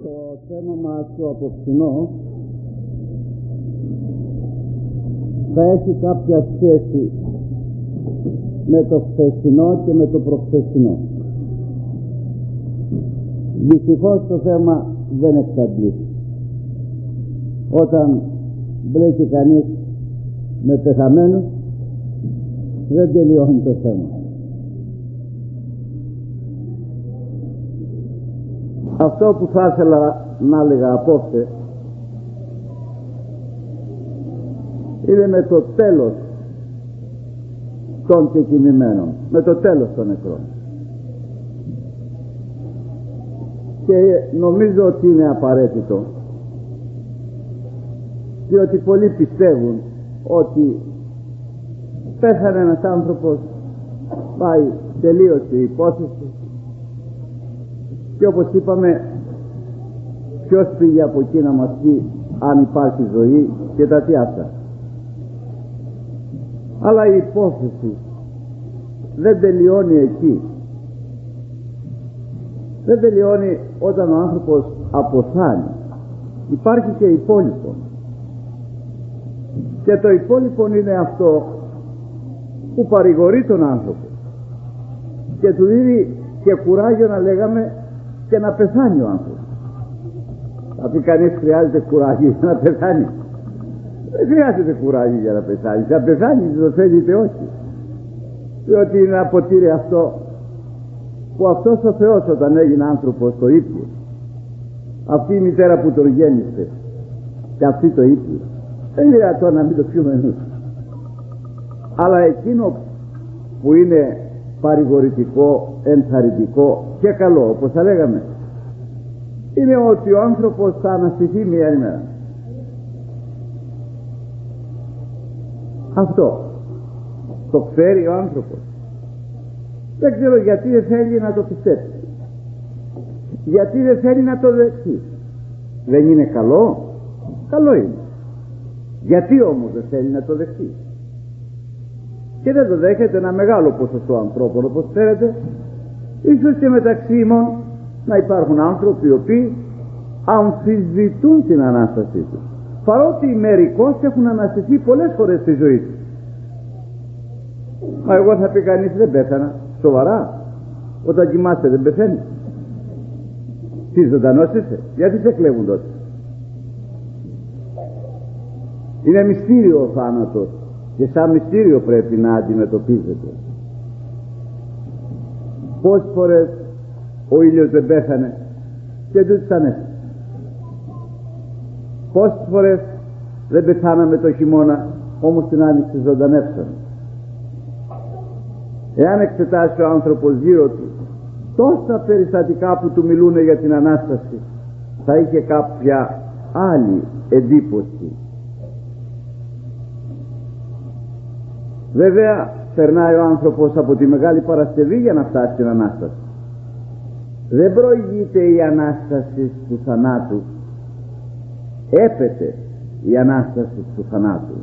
Το θέμα μας το απόψινό θα έχει κάποια σχέση με το χθεσινό και με το προχθεσινό. Δυστυχώς το θέμα δεν εξαντλείται. Όταν μπλέκει κανείς με πεθαμένους δεν τελειώνει το θέμα. Αυτό που θα ήθελα να έλεγα απόψε είναι με το τέλος των κεκοιμημένων, με το τέλος των νεκρών. Και νομίζω ότι είναι απαραίτητο, διότι πολλοί πιστεύουν ότι πέθανε ένας άνθρωπος, πάει, τελείωσε η υπόθεση, και όπως είπαμε, ποιος πήγε από εκεί να μας πει αν υπάρχει ζωή και τα τι αυτά. Αλλά η υπόθεση δεν τελειώνει εκεί. Δεν τελειώνει όταν ο άνθρωπος αποθάνει. Υπάρχει και υπόλοιπο. Και το υπόλοιπο είναι αυτό που παρηγορεί τον άνθρωπο και του δίνει και κουράγιο, να λέγαμε, και να πεθάνει ο άνθρωπος. Θα πει κανείς, χρειάζεται κουράγιο για να πεθάνει? Δεν χρειάζεται κουράγιο για να πεθάνει. Θα πεθάνει, το θέλετε όχι. Διότι είναι ένα ποτήρι αυτό που αυτός ο Θεός όταν έγινε άνθρωπος το ήπιε. Αυτή η μητέρα που τον γέννησε και αυτή το ήπιε. Δεν είναι δυνατόν να μην το πιούμε εμείς. Αλλά εκείνο που είναι παρηγορητικό, ενθαρρυντικό και καλό, όπως θα λέγαμε, είναι ότι ο άνθρωπος θα αναστηθεί μια ημέρα. Αυτό το ξέρει ο άνθρωπος. Δεν ξέρω γιατί δεν θέλει να το πιστέψει, γιατί δεν θέλει να το δεχτεί. Δεν είναι καλό? Καλό είναι. Γιατί όμως δεν θέλει να το δεχτεί? Και δεν το δέχεται ένα μεγάλο ποσοστό ανθρώπων, όπως ξέρετε. Ίσως και μεταξύ ημών να υπάρχουν άνθρωποι οι οποίοι αμφισβητούν την Ανάστασή τους, παρότι μερικώς έχουν αναστηθεί πολλές φορές στη ζωή τους. Μα εγώ θα πει κανείς, δεν πέθανα. Σοβαρά? Όταν κοιμάσαι δεν πεθαίνει? Τι, ζωντανός είσαι? Γιατί σε κλέβουν τότε? Είναι μυστήριο ο θάνατος και σαν μυστήριο πρέπει να αντιμετωπίζεται. Πόσες φορές ο ήλιος δεν πέθανε και τούτος ανέφερε? Πόσες φορές δεν πεθάναμε το χειμώνα, όμως την άνοιξη ζωντανεύσαμε? Εάν εξετάσει ο άνθρωπος γύρω του τόσα περιστατικά που του μιλούν για την Ανάσταση, θα είχε κάποια άλλη εντύπωση. Βέβαια περνάει ο άνθρωπος από τη Μεγάλη Παρασκευή για να φτάσει στην Ανάσταση. Δεν προηγείται η Ανάσταση του θανάτου, έπεται η Ανάσταση του θανάτου.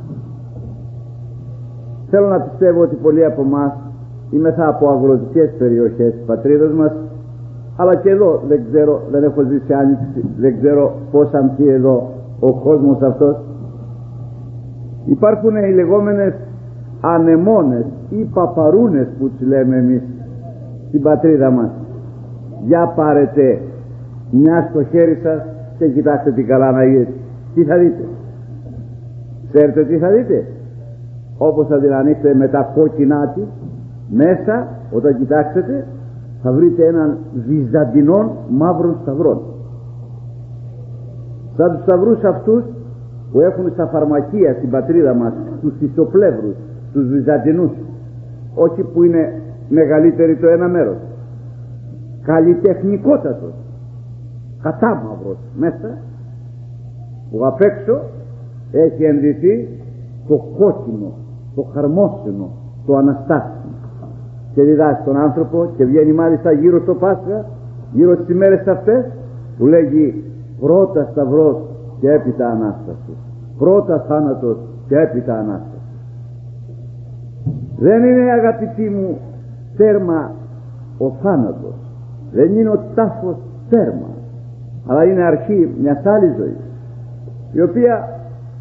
Θέλω να πιστεύω ότι πολλοί από εμάς είμεθα από αγροτικές περιοχές της πατρίδας μας, αλλά και εδώ δεν ξέρω, δεν έχω ζήσει άνοιξη, δεν ξέρω πώς ανθεί εδώ ο κόσμος αυτός. Υπάρχουν οι λεγόμενες ανεμόνες ή παπαρούνες που τους λέμε εμείς στην πατρίδα μας. Για πάρετε μια στο χέρι σας και κοιτάξτε την καλά να δείτε. Τι θα δείτε? Ξέρετε τι θα δείτε? Όπως θα την ανοίξετε με τα κόκκινά της, μέσα όταν κοιτάξετε θα βρείτε έναν βυζαντινών μαύρων σταυρών, σαν τους σταυρούς αυτούς που έχουν στα φαρμακεία στην πατρίδα μας, τους ισοπλεύρους, τους βυζαντινούς, όχι που είναι μεγαλύτεροι το ένα μέρος, καλλιτεχνικότατος, κατάμαυρος μέσα, που απ' έξω έχει ενδυθεί το κόκκινο, το χαρμόσυνο, το αναστάσιμο, και διδάσκει τον άνθρωπο και βγαίνει μάλιστα γύρω στο Πάσχα, γύρω στις ημέρες αυτές, που λέγει πρώτα σταυρός και έπειτα Ανάσταση, πρώτα θάνατος και έπειτα Ανάσταση. Δεν είναι, αγαπητοί μου, τέρμα ο θάνατος, δεν είναι ο τάφος τέρμα, αλλά είναι αρχή μιας άλλης ζωής, η οποία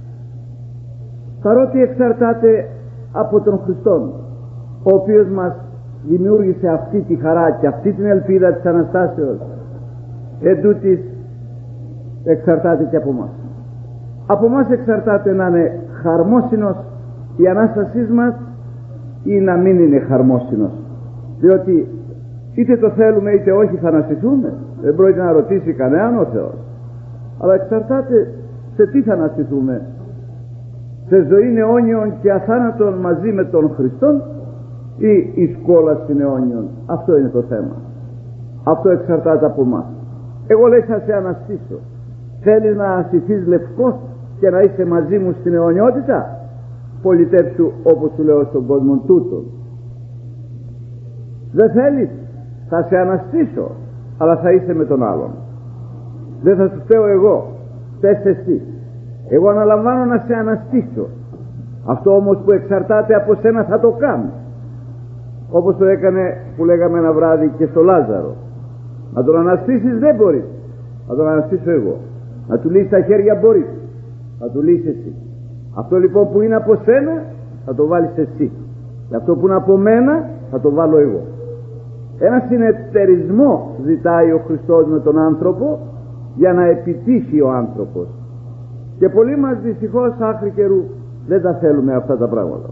παρότι εξαρτάται από τον Χριστόν, ο οποίος μας δημιούργησε αυτή τη χαρά και αυτή την ελπίδα της Αναστάσεως, εντούτοις εξαρτάται και από μας. Από μας εξαρτάται να είναι χαρμόσυνος η Ανάστασή μας ή να μην είναι χαρμόσυνος, διότι είτε το θέλουμε είτε όχι θα αναστηθούμε. Δεν πρόκειται να ρωτήσει κανέναν ο Θεός, αλλά εξαρτάται σε τι θα αναστηθούμε, σε ζωή αιώνιον και αθάνατον μαζί με τον Χριστόν ή εις κόλασιν αιώνιον. Αυτό είναι το θέμα, αυτό εξαρτάται από μας. Εγώ λέει θα σε αναστήσω. Θέλεις να αναστηθείς λευκός και να είσαι μαζί μου στην αιωνιότητα? Πολιτέψου όπως σου λέω στον κόσμο τούτο. Δεν θέλεις? Θα σε αναστήσω, αλλά θα είσαι με τον άλλον. Δεν θα σου φταίω εγώ, θες εσύ. Εγώ αναλαμβάνω να σε αναστήσω. Αυτό όμως που εξαρτάται από σένα θα το κάνω, όπως το έκανε που λέγαμε ένα βράδυ και στο Λάζαρο. Να τον αναστήσεις δεν μπορείς, να τον αναστήσω εγώ. Να του λύσεις τα χέρια μπορείς, να του λύσεις εσύ. Αυτό λοιπόν που είναι από σένα θα το βάλεις εσύ, και αυτό που είναι από μένα θα το βάλω εγώ. Ένα συνεταιρισμό ζητάει ο Χριστός με τον άνθρωπο για να επιτύχει ο άνθρωπος, και πολλοί μας δυστυχώς άχρη καιρού δεν τα θέλουμε αυτά τα πράγματα.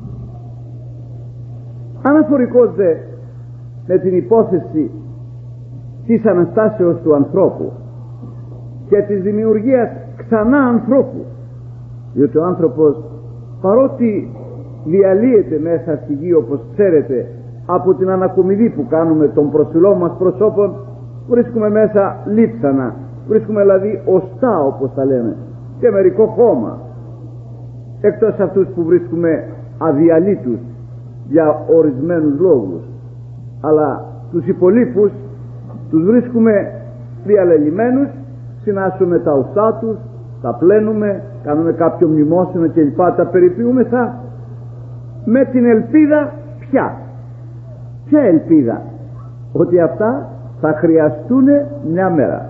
Αναφορικός δε με την υπόθεση της Αναστάσεως του ανθρώπου και της δημιουργίας ξανά ανθρώπου, διότι ο άνθρωπος παρότι διαλύεται μέσα στη γη, όπως ξέρετε, από την ανακομιδή που κάνουμε των προσφυλών μας προσώπων, βρίσκουμε μέσα λείψανα, βρίσκουμε δηλαδή οστά όπως τα λέμε, και μερικό χώμα, εκτός αυτούς που βρίσκουμε αδιαλύτους για ορισμένους λόγους, αλλά τους υπολείπους τους βρίσκουμε διαλελειμμένους, συνάσσουμε τα οστά τους, τα πλένουμε, κάνουμε κάποιο μνημόσυνο κλπ, τα περιποιούμεθα με την ελπίδα ποια ελπίδα? Ότι αυτά θα χρειαστούν μια μέρα.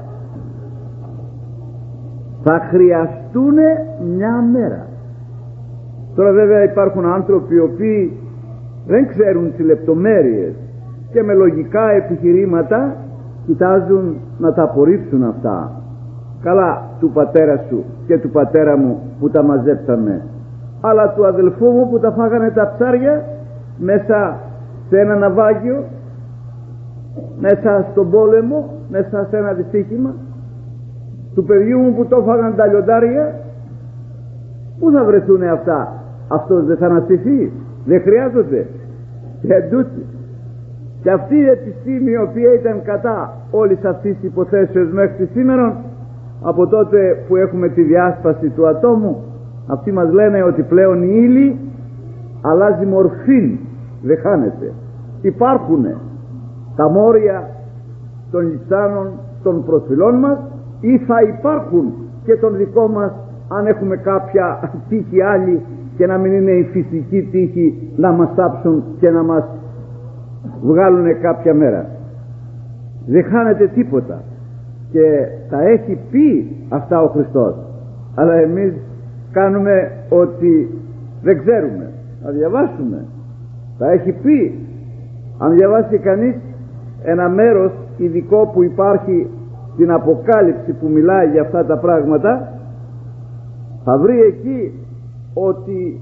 Θα χρειαστούν μια μέρα. Τώρα βέβαια υπάρχουν άνθρωποι οι οποίοι δεν ξέρουν τις λεπτομέρειες και με λογικά επιχειρήματα κοιτάζουν να τα απορρίψουν αυτά. Καλά του πατέρα σου και του πατέρα μου που τα μαζέψαμε, αλλά του αδελφού μου που τα φάγανε τα ψάρια μέσα σε ένα ναυάγιο, μέσα στον πόλεμο, μέσα σε ένα δυστύχημα, του παιδιού μου που το φάγανε τα λιοντάρια, πού θα βρεθούν αυτά? Αυτός δεν θα αναστηθεί? Δεν χρειάζονται? Και εντούτοι, και αυτή η επιστήμη η οποία ήταν κατά όλης αυτής της υποθέσεως μέχρι σήμερα, από τότε που έχουμε τη διάσπαση του ατόμου, αυτοί μας λένε ότι πλέον η ύλη αλλάζει μορφή, δεν χάνεται. Υπάρχουν τα μόρια των λιψάνων των προσφυλών μας, ή θα υπάρχουν και των δικών μας, αν έχουμε κάποια τύχη άλλη και να μην είναι η φυσική τύχη να μας τάψουν και να μας βγάλουν κάποια μέρα. Δεν χάνεται τίποτα και τα έχει πει αυτά ο Χριστός, αλλά εμείς κάνουμε ότι δεν ξέρουμε. Να διαβάσουμε, τα έχει πει. Αν διαβάσει κανείς ένα μέρος ειδικό που υπάρχει στην Αποκάλυψη που μιλάει για αυτά τα πράγματα, θα βρει εκεί ότι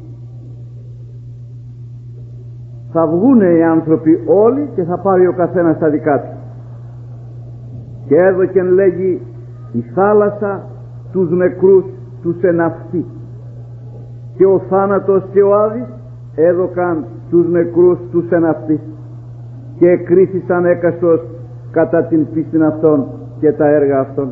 θα βγούνε οι άνθρωποι όλοι και θα πάρει ο καθένας τα δικά του. Και έδωκεν, λέγει, η θάλασσα τους νεκρούς τους εναυτή, και ο θάνατος και ο Άδης έδωκαν τους νεκρούς τους εναυτή, και εκρίθησαν έκαστος κατά την πίστην αυτών και τα έργα αυτών.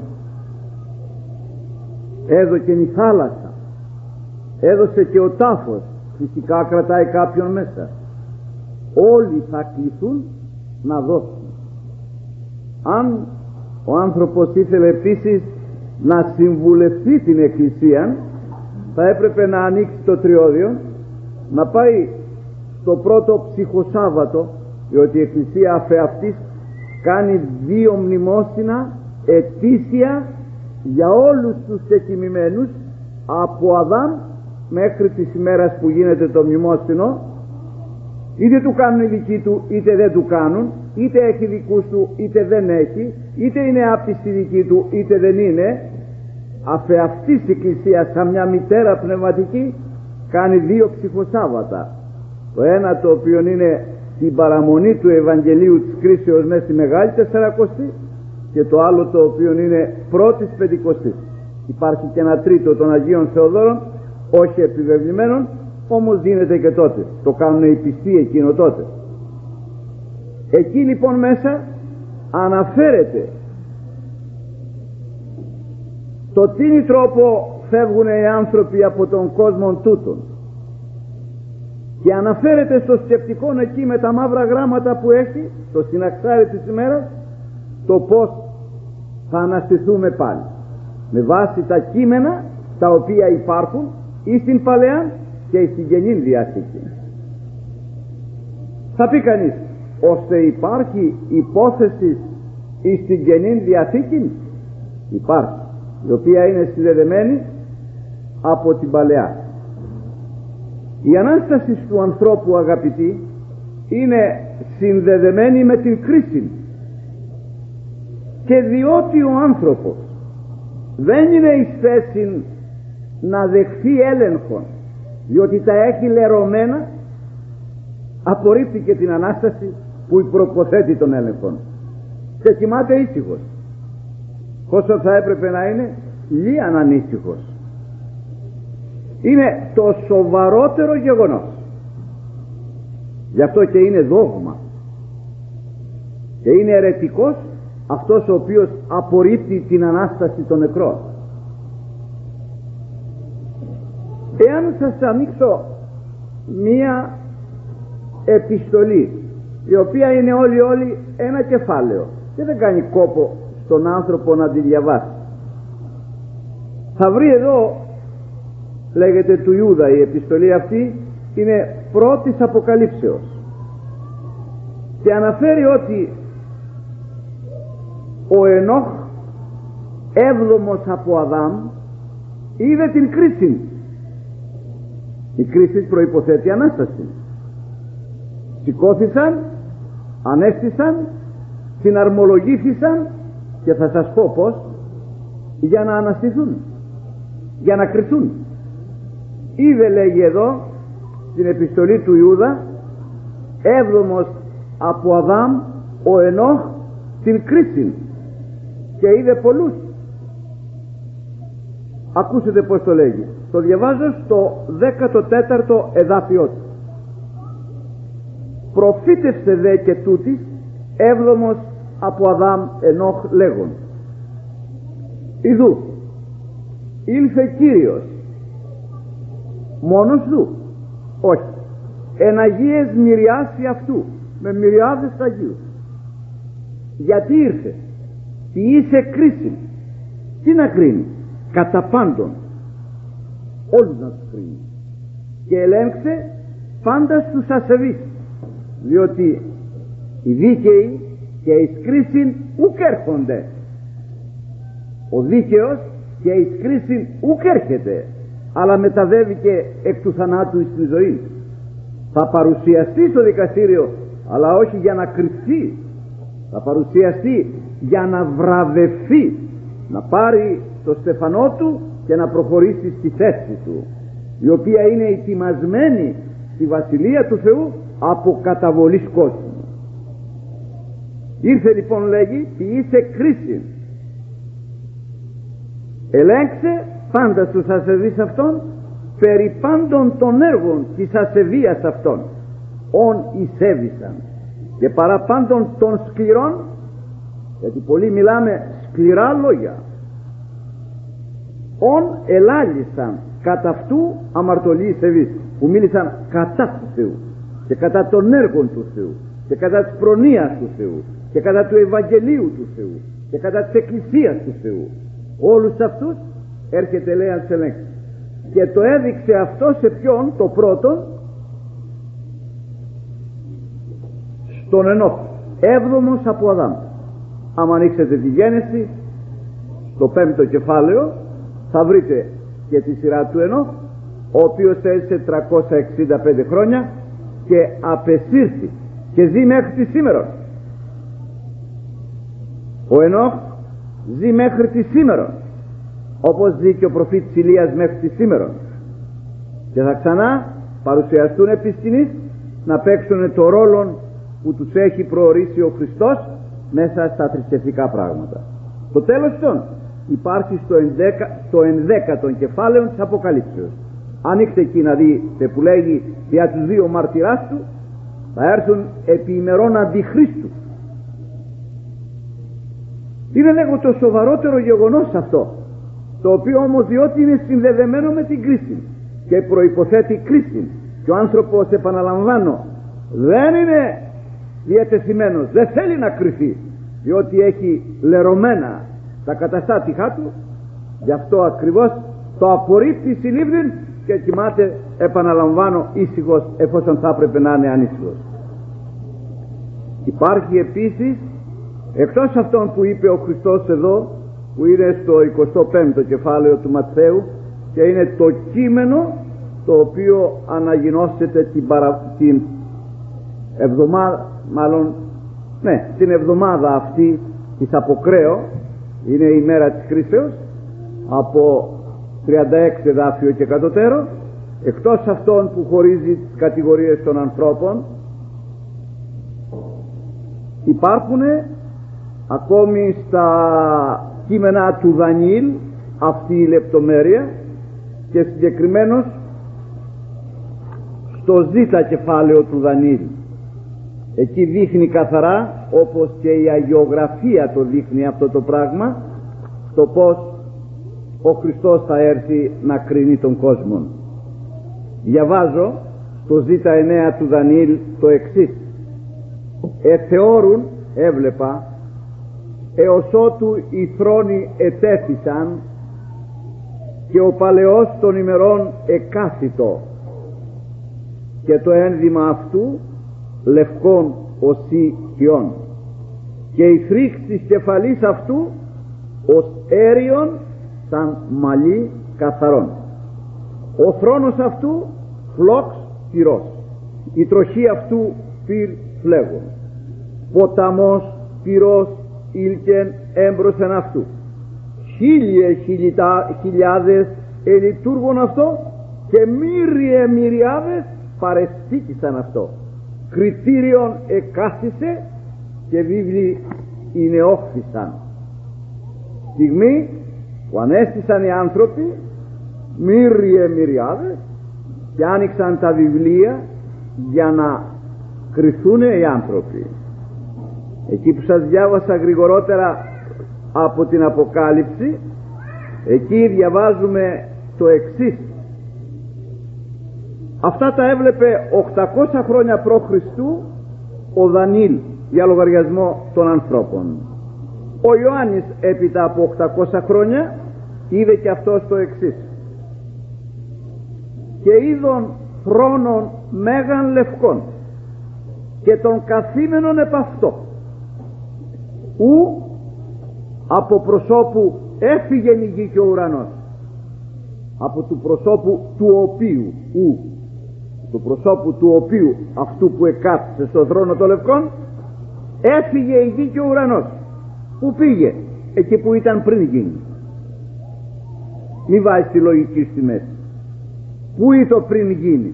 Έδωκεν η θάλασσα, έδωσε και ο τάφος, φυσικά κρατάει κάποιον μέσα. Όλοι θα κληθούν να δώσουν. Αν ο άνθρωπος ήθελε επίσης να συμβουλευτεί την Εκκλησία, θα έπρεπε να ανοίξει το τριώδιο, να πάει στο πρώτο ψυχοσάββατο, διότι η Εκκλησία αφεαυτής κάνει 2 μνημόσυνα ετήσια για όλους τους εκοιμημένους από Αδάμ μέχρι της ημέρας που γίνεται το μνημόσυνο, είτε του κάνουν οι δικοί του είτε δεν του κάνουν, είτε έχει δικούς του είτε δεν έχει, είτε είναι άπτιστη δικοί του είτε δεν είναι. Αφ' αυτής η Εκκλησία σαν μια μητέρα πνευματική κάνει 2 ψυχοσάββατα. Το ένα το οποίο είναι την παραμονή του Ευαγγελίου της Κρίσεως μέσα στη Μεγάλη Τεσσαρακοστή, και το άλλο το οποίο είναι πρώτης Πεντηκοστής. Υπάρχει και ένα τρίτο των Αγίων Θεοδόρων, όχι επιβεβλημένων, όμως δίνεται και τότε. Το κάνουν οι πιστοί εκείνο τότε. Εκεί λοιπόν μέσα αναφέρεται το τι τρόπο φεύγουν οι άνθρωποι από τον κόσμο τούτον, και αναφέρεται στο σκεπτικό εκεί με τα μαύρα γράμματα που έχει το συναξάρι της ημέρας, το πως θα αναστηθούμε πάλι με βάση τα κείμενα τα οποία υπάρχουν ή στην Παλαιά και στην Καινή Διαθήκη. Θα πει κανείς, ώστε υπάρχει υπόθεση εις την Καινή Διαθήκη? Υπάρχει, η οποία είναι συνδεδεμένη από την Παλαιά. Η Ανάσταση του ανθρώπου, αγαπητοί, είναι συνδεδεμένη με την κρίση, και διότι ο άνθρωπος δεν είναι εις θέση να δεχθεί έλεγχο, διότι τα έχει λερωμένα, απορρίπτει και την Ανάσταση που προποθέτει τον έλεγχο και κοιμάται ήσυχος, όσο θα έπρεπε να είναι λίαν ανήσυχος. Είναι το σοβαρότερο γεγονός, γι' αυτό και είναι δόγμα, και είναι αιρετικός αυτός ο οποίος απορρίπτει την Ανάσταση των νεκρών. Εάν σας ανοίξω μία επιστολή, η οποία είναι όλη ένα κεφάλαιο και δεν κάνει κόπο στον άνθρωπο να τη διαβάσει, θα βρει εδώ, λέγεται του Ιούδα, η επιστολή αυτή είναι πρώτης Αποκαλύψεως, και αναφέρει ότι ο Ενώχ, 7ος από Αδάμ, είδε την κρίση. Η κρίση προϋποθέτει Ανάσταση. Σηκώθησαν, ανέστησαν, συναρμολογήθησαν, και θα σας πω πως, για να αναστηθούν, για να κριθούν. Είδε, λέγει εδώ στην επιστολή του Ιούδα, 7ος από Αδάμ ο Ενώχ την κρίση, και είδε πολλούς. Ακούσετε πως το λέγει. Το διαβάζω στο 14ο εδάφιό του. Προφήτευσε δε και τούτης 7ος από Αδάμ Ενώχ λέγον, ιδού ήλθε Κύριος μόνος του? Όχι, εν Αγίες μυριάσει αυτού, με μυριάδες Αγίους. Γιατί ήρθε? Τι είσαι κρίση? Τι να κρίνει? Κατά πάντων όλους να τους κρίνει, και ελέγξε πάντα στους ασεβείς, διότι οι δίκαιοι και εις κρίσιν ουκ έρχονται. Ο δίκαιος και εις κρίσιν ουκ έρχεται, αλλά μεταβαίνει και εκ του θανάτου στη ζωή. Θα παρουσιαστεί στο δικαστήριο, αλλά όχι για να κρυφθεί. Θα παρουσιαστεί για να βραβευθεί, να πάρει το στεφανό του και να προχωρήσει στη θέση του, η οποία είναι ετοιμασμένη στη Βασιλεία του Θεού από καταβολής κόσμου. Ήρθε λοιπόν, λέγει, ποιήσε κρίση, ελέγξε πάντα στους ασεβείς αυτών, περί πάντων των έργων της ασεβίας αυτών ον εισέβησαν, και παραπάντων των σκληρών, γιατί πολλοί μιλάμε σκληρά λόγια, ον ελάλησαν κατά αυτού αμαρτωλοί σεβείς, που μίλησαν κατά του Θεού και κατά των έργων του Θεού και κατά της προνοίας του Θεού και κατά του Ευαγγελίου του Θεού και κατά της Εκκλησίας του Θεού. Όλους αυτούς έρχεται, λέει, να τους ελέγξει, και το έδειξε αυτό σε ποιον? Το πρώτον, στον Ενώχ, 7ος από Αδάμ. Άμα ανοίξετε τη Γένεση στο 5ο κεφάλαιο θα βρείτε και τη σειρά του Ενώχ, ο οποίος έζησε 365 χρόνια και απεσύρθη και ζει μέχρι τη σήμερα. Ο Ενώχ ζει μέχρι τη σήμερα, όπως ζει και ο προφήτης Ηλίας μέχρι τη σήμερα, και θα ξανά παρουσιαστούν επί σκηνής να παίξουν το ρόλο που τους έχει προορίσει ο Χριστός μέσα στα θρησκευτικά πράγματα. Το τέλος των υπάρχει στο 11ο κεφάλαιο της Αποκαλύψεως. Ανοίξτε εκεί να δείτε που λέγει για τους δύο μαρτυράς του, θα έρθουν επί ημερών αντιχρίστου. Είναι λέγω το σοβαρότερο γεγονός αυτό, το οποίο όμως διότι είναι συνδεδεμένο με την κρίση και προϋποθέτει κρίση, και ο άνθρωπος, επαναλαμβάνω, δεν είναι διατεθειμένος, δεν θέλει να κρυθεί, διότι έχει λερωμένα τα καταστάτικά του, γι' αυτό ακριβώς το απορρίπτει συλλήβδιν και κοιμάται, επαναλαμβάνω, ήσυχος, εφόσον θα έπρεπε να είναι ανήσυχος. Υπάρχει επίσης, εκτός αυτών που είπε ο Χριστός εδώ, που είναι στο 25ο κεφάλαιο του Ματθαίου και είναι το κείμενο το οποίο αναγινώσεται την εβδομάδα, την εβδομάδα αυτή της Αποκρέω, είναι η μέρα της κρίσεως, από 36 εδάφιο και κατωτέρω, εκτός αυτών που χωρίζει τις κατηγορίες των ανθρώπων. Υπάρχουν ακόμη στα κείμενα του Δανιήλ αυτή η λεπτομέρεια, και συγκεκριμένως στο Ζ κεφάλαιο του Δανιήλ. Εκεί δείχνει καθαρά, όπως και η Αγιογραφία το δείχνει αυτό το πράγμα, το πως ο Χριστός θα έρθει να κρίνει τον κόσμο. Διαβάζω στο Ζ9 του Δανιήλ το εξής: «Εθεώρουν», έβλεπα, «έως ότου οι θρόνοι ετέθησαν και ο παλαιός των ημερών εκάθητο και το ένδυμα αυτού λευκόν οσί χιόν και η φρύξ της κεφαλής αυτού ως αέριον σαν μαλλί καθαρόν. Ο θρόνος αυτού φλόξ πυρός, η τροχή αυτού πυρ φλέγων, ποταμός πυρός ήλκεν έμπροσθεν αυτού. χιλιάδες ελειτούργων αυτό και μυριάδες παρεστήκησαν αυτό. Κριτήριον εκάθισε και βίβλοι εινεόχθησαν. Στιγμή που ανέστησαν οι άνθρωποι μυριάδες και άνοιξαν τα βιβλία για να κριθούν οι άνθρωποι. Εκεί που σας διάβασα γρηγορότερα από την Αποκάλυψη, εκεί διαβάζουμε το εξής: αυτά τα έβλεπε 800 χρόνια π.Χ. ο Δανιήλ για λογαριασμό των ανθρώπων. Ο Ιωάννης έπειτα από 800 χρόνια είδε και αυτός το εξής: και είδον θρόνων μέγαν λευκών και τον καθήμενον επ' αυτό, ου από προσώπου έφυγεν η γη και ο ουρανός, από του προσώπου του οποίου, του προσώπου του οποίου, αυτού που εκάθισε στον θρόνο των λευκών, έφυγε η γη και ο ουρανός. Πού πήγε? Εκεί που ήταν πριν γίνει. Μη βάζει τη λογική στη μέση. Πού ήταν πριν γίνει?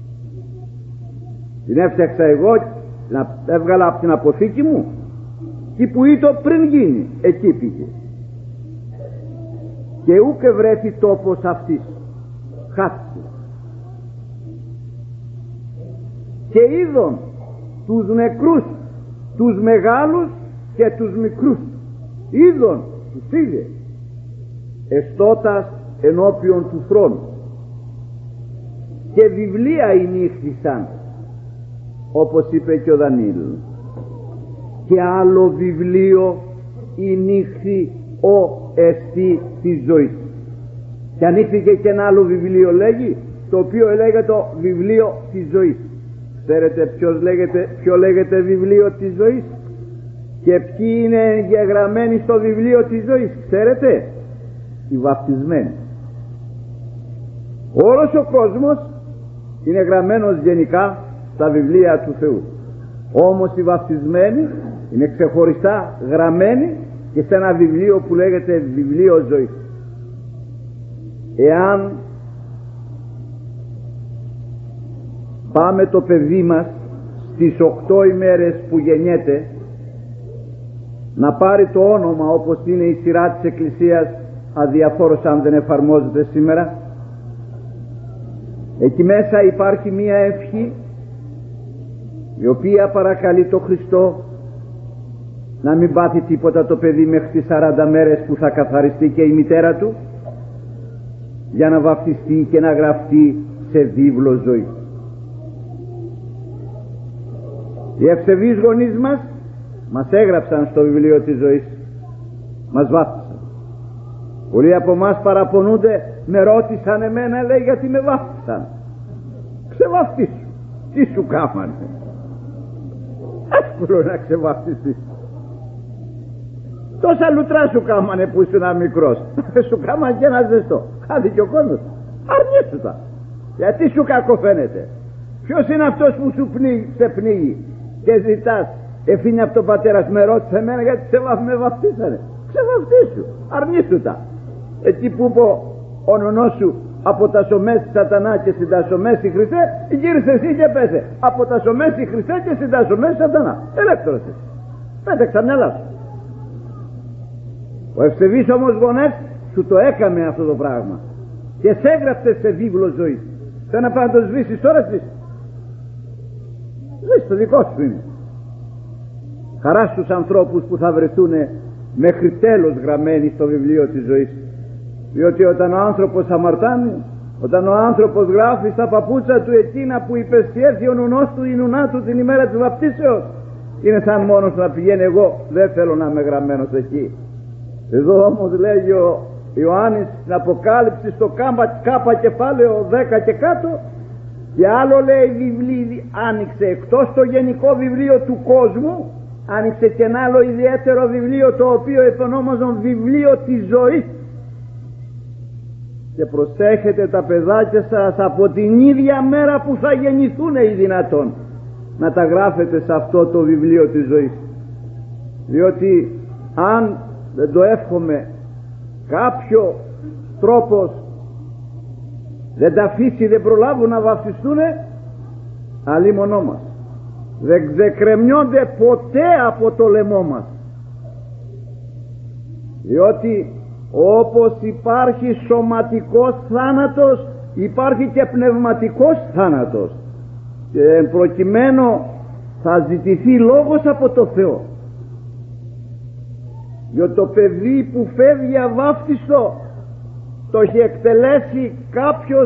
Την έφτιαξα εγώ, να έβγαλα από την αποθήκη μου. Εκεί που ήταν πριν γίνει, εκεί πήγε. Και ούκε βρέθη τόπος αυτής, χάθηκε. Και είδον τους νεκρούς, τους μεγάλους και τους μικρούς, είδον, τους είδε, εστώτας ενώπιον του θρόνου, και βιβλία ενύχθησαν, όπως είπε και ο Δανιήλ, και άλλο βιβλίο ενύχθη ο εστί της ζωής. Και ανοίχθηκε και ένα άλλο βιβλίο, λέγει, το οποίο λέγεται το βιβλίο της ζωής. Ξέρετε ποιο λέγεται βιβλίο της ζωής? Και ποιοι είναι εγγεγραμμένοι στο βιβλίο της ζωής, ξέρετε? Οι βαπτισμένοι. Όλος ο κόσμος είναι γραμμένος γενικά στα βιβλία του Θεού, όμως οι βαπτισμένοι είναι ξεχωριστά γραμμένοι και σε ένα βιβλίο που λέγεται βιβλίο ζωής. Εάν πάμε το παιδί μας στις 8 ημέρες που γεννιέται να πάρει το όνομα όπως είναι η σειρά της Εκκλησίας, αδιαφόρος αν δεν εφαρμόζεται σήμερα, εκεί μέσα υπάρχει μία ευχή η οποία παρακαλεί το Χριστό να μην πάθει τίποτα το παιδί μέχρι τις 40 μέρες που θα καθαριστεί και η μητέρα του, για να βαπτιστεί και να γραφτεί σε βίβλο ζωή. Οι ευσεβείς γονείς μας έγραψαν στο βιβλίο της ζωής, μας βάφτισαν. Πολλοί από εμάς παραπονούνται, με ρώτησαν εμένα, λέει, γιατί με βάφτισαν. Ξεβαφτίσου, τι σου κάμανε? Εύκολο να ξεβαφτιστείς. Τόσα λουτρά σου κάμανε που ήσουν μικρός. Σου κάμανε και ένα ζεστό. Άντε και ο κόσμος, αρνήσου τα. Γιατί σου κακοφαίνεται? Ποιος είναι αυτός που σου σε πνίγει και ζητάς? Εφήνει από τον πατέρα σου, με ρώτησε εμένα γιατί με βαφτίσανε. Ξεβαφτίσου, αρνήσου τα. Εκεί που είπε ο νονός σου, από τα σωμές σατανά και συντασσομές η Χριστέ, γύρισε εσύ και πέσε. Από τα σωμές η Χριστέ και συντασσομές σατανά. Ελεύθερος εσύ. Πέταξε τα μυαλά σου. Ο ευσεβής όμως γονές σου το έκαμε αυτό το πράγμα και σε έγραψε σε βίβλο ζωή. Θέλω να πάει να το σβήσεις τώρα, σβήσεις, το δικό σου είναι. Χαρά στους ανθρώπους που θα βρεθούν μέχρι τέλος γραμμένοι στο βιβλίο της ζωής, διότι όταν ο άνθρωπος αμαρτάνει, όταν ο άνθρωπος γράφει στα παπούτσα του εκείνα που υπεσχέθη ο νουνός του ή η νουνά του την ημέρα της βαπτίσεως, είναι σαν μόνος να πηγαίνει, εγώ δεν θέλω να είμαι γραμμένος εκεί. Εδώ όμως λέγει ο Ιωάννης στην Αποκάλυψη στο κάπα κεφάλαιο 10 και κάτω, και άλλο λέει βιβλίο, άνοιξε εκτός το γενικό βιβλίο του κόσμου, άνοιξε και ένα άλλο ιδιαίτερο βιβλίο το οποίο επωνόμαζαν βιβλίο της ζωής, και προσέχετε τα παιδάκια σας από την ίδια μέρα που θα γεννηθούν οι δυνατόν να τα γράφετε σε αυτό το βιβλίο της ζωής, διότι αν δεν το εύχομαι κάποιο τρόπος δεν τα αφήσει, δεν προλάβουν να βαφτιστούνε, αλίμονό μας, δεν κρεμιόνται ποτέ από το λαιμό μας, διότι όπως υπάρχει σωματικός θάνατος υπάρχει και πνευματικός θάνατος, και εν προκειμένου θα ζητηθεί λόγος από το Θεό. Διότι το παιδί που φεύγει αβάφτιστο το έχει εκτελέσει κάποιος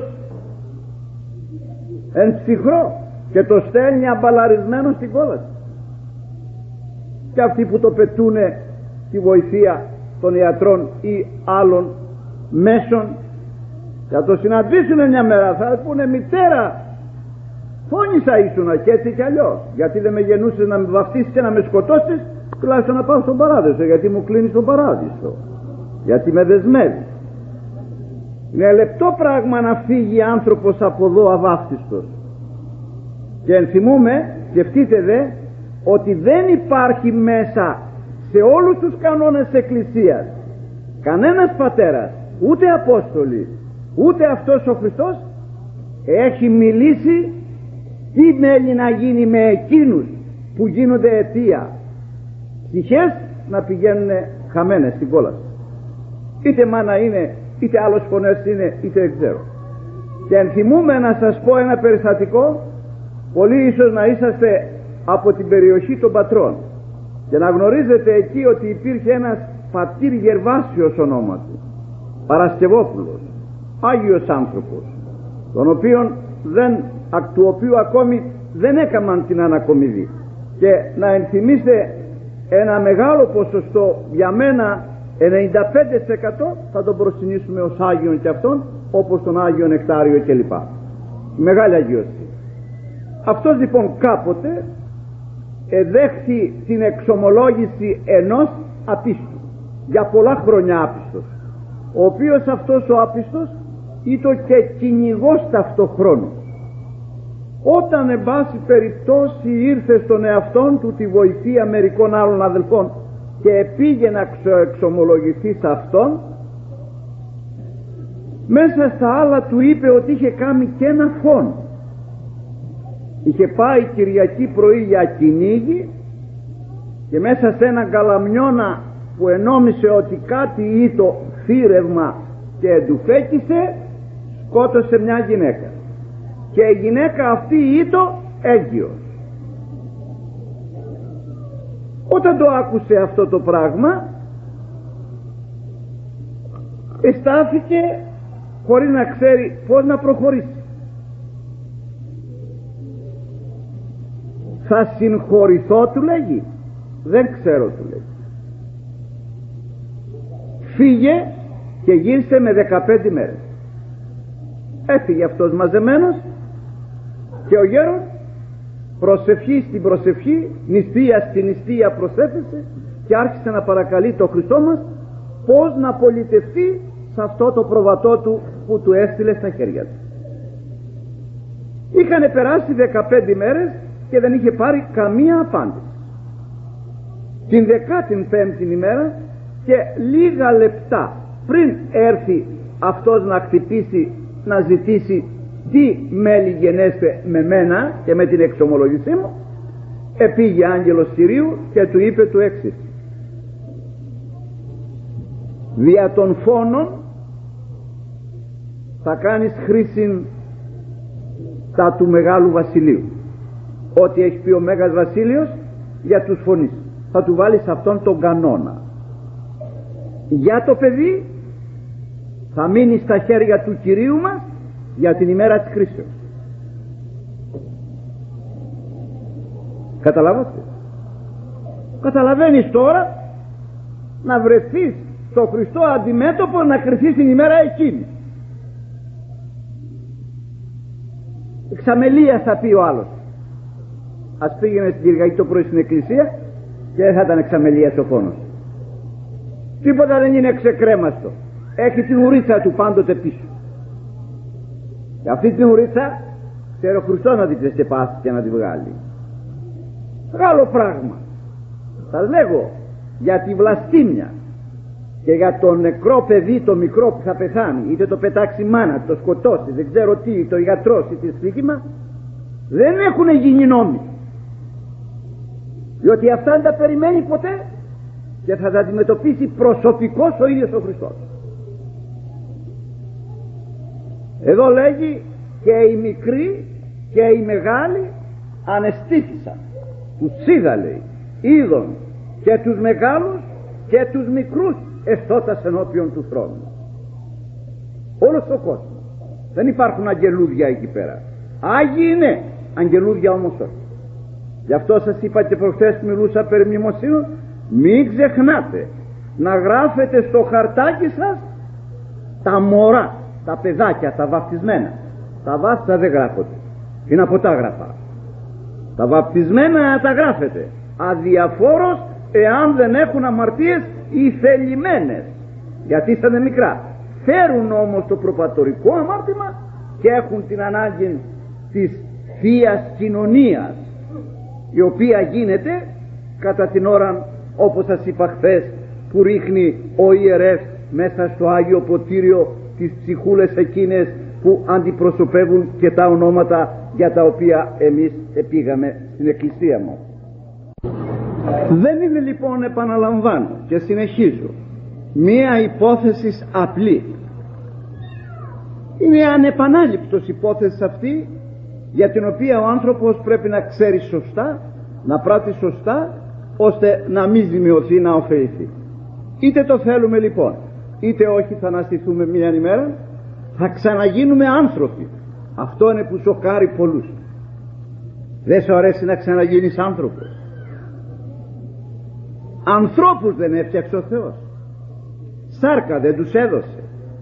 εν ψυχρό και το στέλνει αμπαλαρισμένο στην κόλαση, και αυτοί που το πετούνε τη βοηθεία των ιατρών ή άλλων μέσων θα το συναντήσουν μια μέρα, θα πούνε, μητέρα, φώνησα ήσουνα και έτσι κι αλλιώς, γιατί δεν με γεννούσες να με βαφτίσεις και να με σκοτώσεις, τουλάχιστον να πάω στον παράδεισο, γιατί μου κλείνει τον παράδεισο, γιατί με δεσμεύει. Είναι λεπτό πράγμα να φύγει άνθρωπος από εδώ αβάφτιστος. Και ενθυμούμε, σκεφτείτε δε, ότι δεν υπάρχει μέσα σε όλους τους κανόνες της Εκκλησίας κανένας πατέρας, ούτε Απόστολοι, ούτε αυτός ο Χριστός έχει μιλήσει τι μένει να γίνει με εκείνους που γίνονται αιτία ψυχές να πηγαίνουν χαμένες στην κόλαση, είτε μάνα είναι, είτε άλλος φωνές είναι, είτε δεν ξέρω. Και ενθυμούμε να σας πω ένα περιστατικό, πολλοί ίσως να είσαστε από την περιοχή των Πατρών και να γνωρίζετε εκεί ότι υπήρχε ένας πατήρ Γερβάσιος ονόματι, Παρασκευόπουλος, Άγιος άνθρωπος, τον οποίον του οποίου ακόμη δεν έκαναν την ανακομιδή. Και να ενθυμίστε ένα μεγάλο ποσοστό, για μένα 95% θα τον προσυνήσουμε ως Άγιον και αυτόν, όπως τον Άγιο Νεκτάριο κλπ. Μεγάλη αγιώση. Αυτός λοιπόν κάποτε εδέχθη την εξομολόγηση ενός απίστου, για πολλά χρόνια άπιστος, ο οποίος αυτός ο άπιστος ήταν και κυνηγός ταυτοχρόνου. Όταν εν πάση περιπτώσει ήρθε στον εαυτόν του τη βοηθεία μερικών άλλων αδελφών και πήγε να εξομολογηθεί σε αυτόν, μέσα στα άλλα του είπε ότι είχε κάνει και ένα φόνο. Είχε πάει Κυριακή πρωί για κυνήγι και μέσα σε ένα καλαμιώνα που ενόμισε ότι κάτι ήτο θύρευμα και εντουφέκησε, σκότωσε μια γυναίκα, και η γυναίκα αυτή ήτο έγκυος. Όταν το άκουσε αυτό το πράγμα, εστάθηκε χωρίς να ξέρει πώς να προχωρήσει. Θα συγχωρηθώ, του λέγει? Δεν ξέρω, του λέγει. Φύγε και γύρισε με 15 μέρες. Έφυγε αυτός μαζεμένος και ο γέρος προσευχή στην προσευχή, νηστεία στην νηστεία προσέφεσε και άρχισε να παρακαλεί το Χριστό μας πώς να πολιτευτεί σε αυτό το προβατό του που του έστειλε στα χέρια του. Είχαν περάσει 15 μέρες και δεν είχε πάρει καμία απάντηση. Την 15η ημέρα και λίγα λεπτά πριν έρθει αυτός να χτυπήσει, να ζητήσει τι μέλη γενέστε με μένα και με την εξομολόγησή μου, επήγε άγγελος Κυρίου και του είπε το εξής: δια των φόνων θα κάνεις χρήση τα του Μεγάλου Βασιλείου. Ό,τι έχει πει ο Μέγας Βασίλειος για τους φωνείς, θα του βάλεις αυτόν τον κανόνα. Για το παιδί θα μείνει στα χέρια του Κυρίου μας για την ημέρα της κρίσεως. Καταλάβατε? Καταλαβαίνεις τώρα να βρεθείς στο Χριστό αντιμέτωπο, να κρυφθείς την ημέρα εκείνη. Εξαμελίας θα πει ο άλλος. Ας πήγαινε την Κυριακή το πρωί στην εκκλησία και δεν θα ήταν εξαμελίας ο φόνος. Τίποτα δεν είναι ξεκρέμαστο. Έχει την ουρίτσα του πάντοτε πίσω. Και αυτή την ουρίτσα ξέρει ο Χριστός να την ξεσκεπάσει και να τη βγάλει. Μεγάλο πράγμα. Σας λέγω για τη βλαστήμια και για το νεκρό παιδί, το μικρό που θα πεθάνει, είτε το πετάξει η μάνα, το σκοτώσει, δεν ξέρω τι, το ιατρώσει, τη στοίχημα, δεν έχουν γίνει νόμοι. Διότι αυτά δεν τα περιμένει ποτέ και θα τα αντιμετωπίσει προσωπικώς ο ίδιος ο Χριστός. Εδώ λέγει και οι μικροί και οι μεγάλοι ανεστήθησαν. Τους είδα, λέει, είδον και τους μεγάλους και τους μικρούς εστώτας ενώπιον του θρόνου. Όλος ο κόσμος. Δεν υπάρχουν αγγελούδια εκεί πέρα. Άγιοι είναι, αγγελούδια όμως όχι. Γι' αυτό σας είπα και προχθές που μιλούσα περί μνημοσύνου, μην ξεχνάτε να γράφετε στο χαρτάκι σας τα μωρά, τα παιδάκια, τα βαπτισμένα. Τα βάστα δεν γράφονται, είναι από τα γραφά. Τα βαπτισμένα τα γράφετε αδιαφόρος, εάν δεν έχουν αμαρτίες οι θελημένες, γιατί ήσανε μικρά. Φέρουν όμως το προπατορικό αμάρτημα και έχουν την ανάγκη της Θείας Κοινωνίας, η οποία γίνεται κατά την ώρα, όπως σας είπα χθες, που ρίχνει ο ιερεύς μέσα στο Άγιο Ποτήριο τις ψυχούλες εκείνες που αντιπροσωπεύουν και τα ονόματα για τα οποία εμείς πήγαμε στην εκκλησία μας. Δεν είναι λοιπόν, επαναλαμβάνω και συνεχίζω, μία υπόθεση απλή. Είναι ανεπανάληπτος υπόθεση αυτή, για την οποία ο άνθρωπος πρέπει να ξέρει σωστά, να πράττει σωστά, ώστε να μην ζημιωθεί, να ωφεληθεί. Είτε το θέλουμε λοιπόν, είτε όχι, θα αναστηθούμε μία ημέρα, θα ξαναγίνουμε άνθρωποι. Αυτό είναι που σοκάρει πολλούς. Δεν σου αρέσει να ξαναγίνεις άνθρωπος? Ανθρώπους δεν έφτιαξε ο Θεός. Σάρκα δεν τους έδωσε,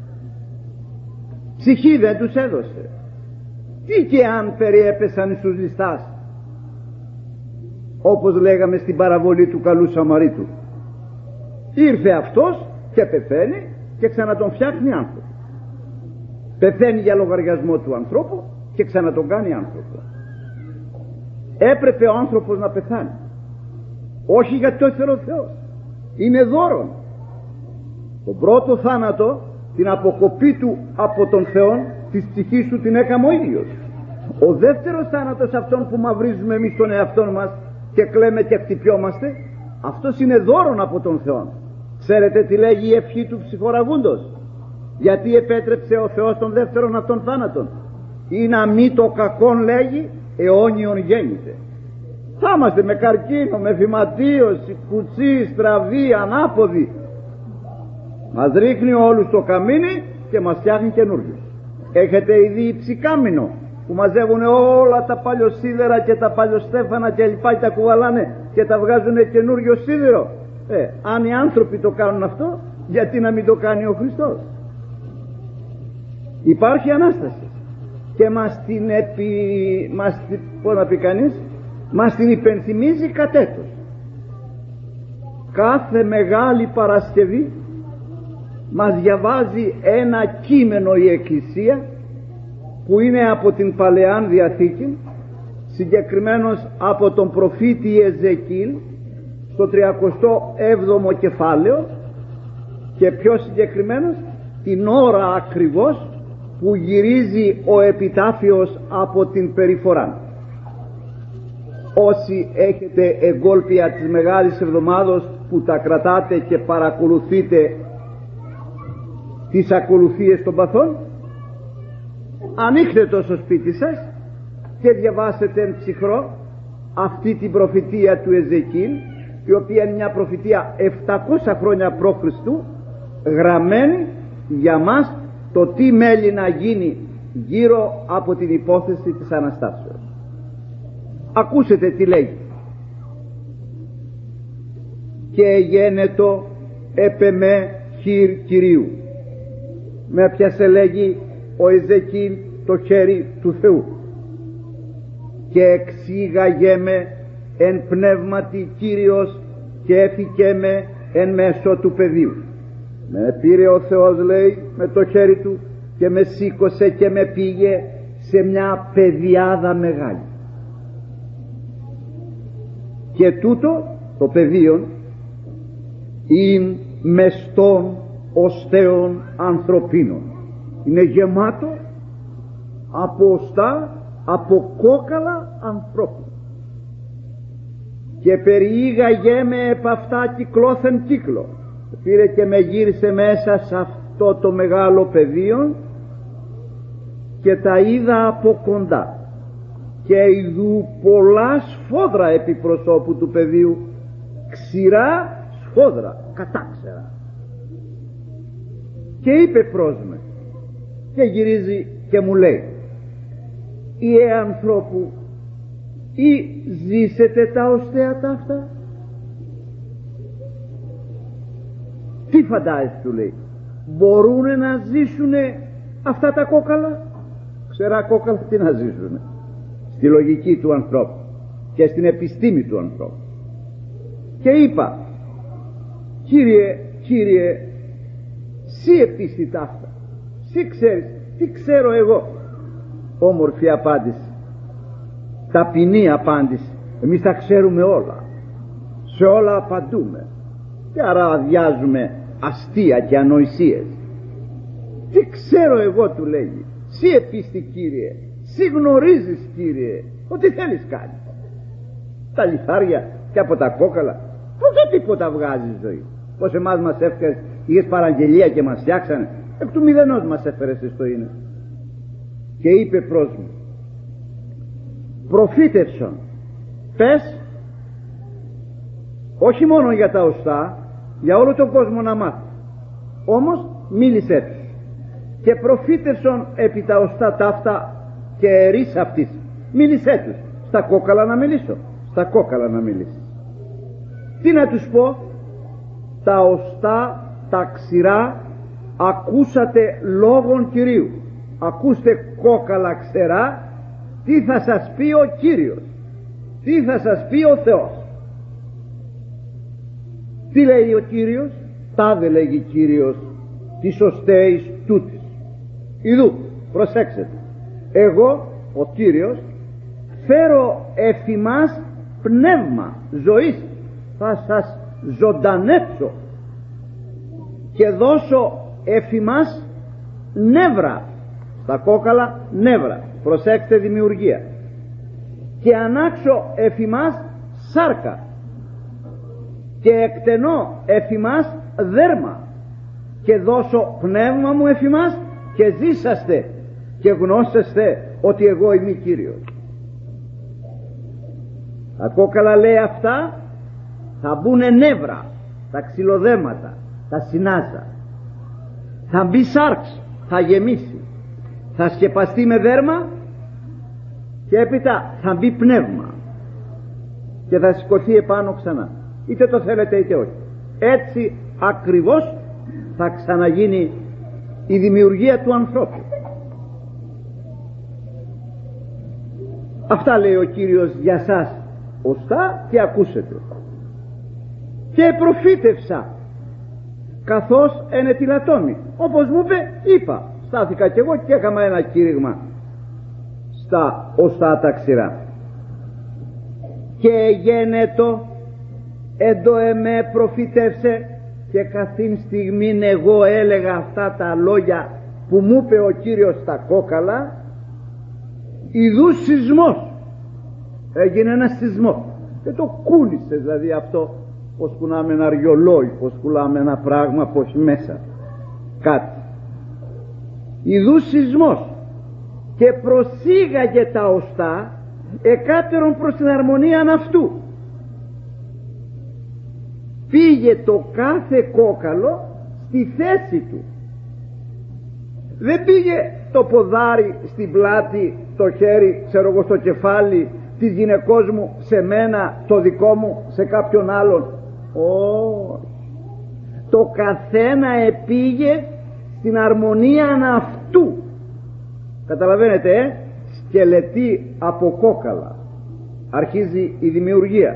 ψυχή δεν τους έδωσε. Τι και αν περιέπεσαν στους ληστάς, όπως λέγαμε στην παραβολή του καλού Σαμαρίτου. Ήρθε αυτός και πεθαίνει και ξανά τον φτιάχνει άνθρωπο. Πεθαίνει για λογαριασμό του ανθρώπου και ξανά τον κάνει άνθρωπο. Έπρεπε ο άνθρωπος να πεθάνει, όχι γιατί το ήθελε ο Θεός, είναι δώρον. Τον πρώτο θάνατο, την αποκοπή του από τον Θεό, της ψυχής του, την έκαμε ο ίδιος. Ο δεύτερος θάνατος, αυτόν που μαυρίζουμε εμείς τον εαυτό μας και κλαίμε και χτυπιόμαστε, αυτός είναι δώρον από τον Θεό. Ξέρετε τι λέγει η ευχή του ψυχοραγούντος? Γιατί επέτρεψε ο Θεός τον δεύτερον αυτόν θάνατον? Ή να μη το κακόν, λέγει, αιώνιον γέννηται. Θα είμαστε με καρκίνο, με φυματίωση, κουτσί, στραβή, ανάποδη. Μας ρίχνει όλους το καμίνι και μας φτιάχνει καινούργιους. Έχετε ήδη ψικάμινο που μαζεύουν όλα τα παλιοσίδερα και τα παλιοστέφανα και λοιπά και τα κουβαλάνε και τα βγάζουν καινούργιο σίδερο. Αν οι άνθρωποι το κάνουν αυτό, γιατί να μην το κάνει ο Χριστός? Υπάρχει Ανάσταση και μας την υπενθυμίζει κατέτος. Κάθε Μεγάλη Παρασκευή μας διαβάζει ένα κείμενο η Εκκλησία που είναι από την Παλαιάν Διαθήκη, συγκεκριμένως από τον προφήτη Εζεκίλ στο 37ο κεφάλαιο, και πιο συγκεκριμένως την ώρα ακριβώς που γυρίζει ο επιτάφιος από την περιφορά. Όσοι έχετε εγκόλπια της Μεγάλης Εβδομάδος που τα κρατάτε και παρακολουθείτε τις ακολουθίες των παθών, ανοίξτε το στο σπίτι σας και διαβάσετε εν ψυχρό αυτή την προφητεία του Εζεκίλ, η οποία είναι μια προφητεία 700 χρόνια π.Χ. γραμμένη για μας το τι μέλει να γίνει γύρω από την υπόθεση της Αναστάσεως. Ακούσετε τι λέει. Και γένετο επεμέ χειρ Κυρίου. Με πιάσε, λέγει ο Εζεκίλ, το χέρι του Θεού. Και εξήγαγέ εν πνεύματι Κύριος και έφηκε με εν μέσω του πεδίου. Με πήρε ο Θεός, λέει, με το χέρι του και με σήκωσε και με πήγε σε μια πεδιάδα μεγάλη. Και τούτο το πεδίο είναι μεστών οστέων ανθρωπίνων. Είναι γεμάτο από οστά, από κόκαλα ανθρώπου. Και περιήγαγέ με επ' αυτά κυκλώθεν κύκλο. Πήρε και με γύρισε μέσα σε αυτό το μεγάλο πεδίο και τα είδα από κοντά. Και ειδού πολλά σφόδρα επί προσώπου του πεδίου, ξηρά σφόδρα, κατάξερα. Και είπε προς με, και γυρίζει και μου λέει, «Ιε ανθρώπου, ή ζήσετε τα οστέα ταύτα?» Τι φαντάζεσαι, του λέει, μπορούνε να ζήσουνε αυτά τα κόκαλα? Ξερά κόκαλα τι να ζήσουνε? Στη λογική του ανθρώπου και στην επιστήμη του ανθρώπου. Και είπα, Κύριε, σύ επίστη ταύτα, σύ ξέρεις, τι ξέρω εγώ? Όμορφη απάντηση, ταπεινή απάντηση. Εμείς τα ξέρουμε όλα, σε όλα απαντούμε, και άρα αδειάζουμε αστεία και ανοησίες. Τι ξέρω εγώ, του λέγει, σύ επίστη Κύριε, σύ γνωρίζεις Κύριε ότι θέλεις κάτι? Τα λιθάρια και από τα κόκαλα ποτέ τίποτα βγάζει ζωή. Πως εμάς μας έφερες, είχες παραγγελία και μας φτιάξανε, εκ του μηδενός μας έφερες στο είναι. Και είπε προς μου, προφήτευσον, πες, όχι μόνο για τα οστά, για όλο τον κόσμο να μάθει. Όμως μίλησέ τους και προφήτευσον επί τα οστά ταύτα και ερείς αυτής. Μίλησέ τους. Στα κόκαλα να μιλήσω, στα κόκαλα να μιλήσεις. Τι να τους πω? Τα οστά, τα ξηρά, ακούσατε λόγον Κυρίου. Ακούστε κόκαλα ξερά, τι θα σας πει ο Κύριος, τι θα σας πει ο Θεός. Τι λέει ο Κύριος? Τάδε λέγει Κύριος τις οστέης τούτης. Ιδού, προσέξτε, εγώ ο Κύριος φέρω εφημάς πνεύμα ζωής, θα σας ζωντανέψω και δώσω εφημάς νεύρα, στα κόκαλα νεύρα, προσέξτε δημιουργία, και ανάξω εφημάς σάρκα και εκτενώ εφημάς δέρμα και δώσω πνεύμα μου εφημάς και ζήσαστε και γνώσεστε ότι εγώ είμαι Κύριος. Τα κόκαλα, λέει, αυτά θα μπουνε νεύρα, τα ξυλοδέματα, τα συνάζα, θα μπει σάρξ, θα γεμίσει, θα σκεπαστεί με δέρμα και έπειτα θα μπει πνεύμα και θα σηκωθεί επάνω ξανά, είτε το θέλετε είτε όχι. Έτσι ακριβώς θα ξαναγίνει η δημιουργία του ανθρώπου. Αυτά λέει ο Κύριος για σας ωστά και ακούσετε. Και προφήτευσα καθώς ενετιλατώνει, όπως μου είπε, είπα, στάθηκα κι εγώ και έκανα ένα κήρυγμα στα ωστά τα ξηρά. Και γένετο εντο εμέ προφήτευσε, και καθήν στιγμήν εγώ έλεγα αυτά τα λόγια που μου είπε ο Κύριος στα κόκαλα, ιδού σεισμός, έγινε ένα σεισμό και το κούνησε, δηλαδή αυτό πως κουνάμε ένα αργιολόι, πως κουλάμε ένα πράγμα, πως μέσα κάτι, ιδού σεισμός, και προσήγαγε τα οστά εκάτερον προς την αρμονίαν αυτού. Πήγε το κάθε κόκαλο στη θέση του, δεν πήγε το ποδάρι στην πλάτη, το χέρι, ξέρω εγώ, στο κεφάλι της γυναικός μου, σε μένα, το δικό μου, σε κάποιον άλλον. Όχι, το καθένα επήγε στην αρμονία αυτού. Καταλαβαίνετε, σκελετή από κόκαλα αρχίζει η δημιουργία.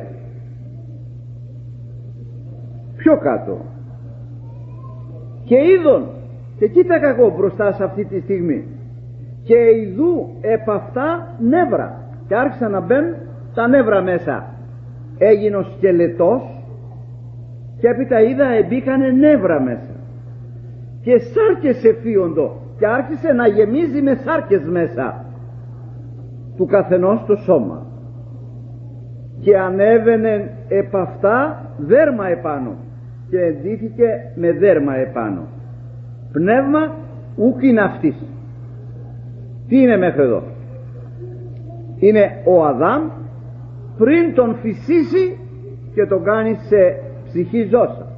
Πιο κάτω, και είδον, και κοίταγα εγώ μπροστά σε αυτή τη στιγμή, και ειδού επ' αυτά νεύρα, και άρχισαν να μπαίνουν τα νεύρα μέσα. Έγινε ο σκελετός και έπειτα είδα εμπήκανε νεύρα μέσα και σάρκες εφύοντο, και άρχισε να γεμίζει με σάρκες μέσα του καθενός το σώμα, και ανέβαινε επ' αυτά δέρμα επάνω και εντύθηκε με δέρμα επάνω. Πνεύμα ούκ είναι αυτής. Τι είναι μέχρι εδώ? Είναι ο Αδάμ πριν τον φυσήσει και τον κάνει σε ψυχή ζώσα.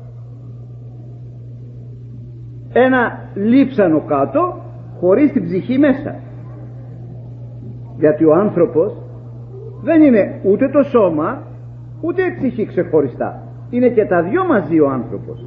Ένα λείψανο κάτω χωρίς την ψυχή μέσα, γιατί ο άνθρωπος δεν είναι ούτε το σώμα ούτε η ψυχή ξεχωριστά, είναι και τα δυο μαζί ο άνθρωπος.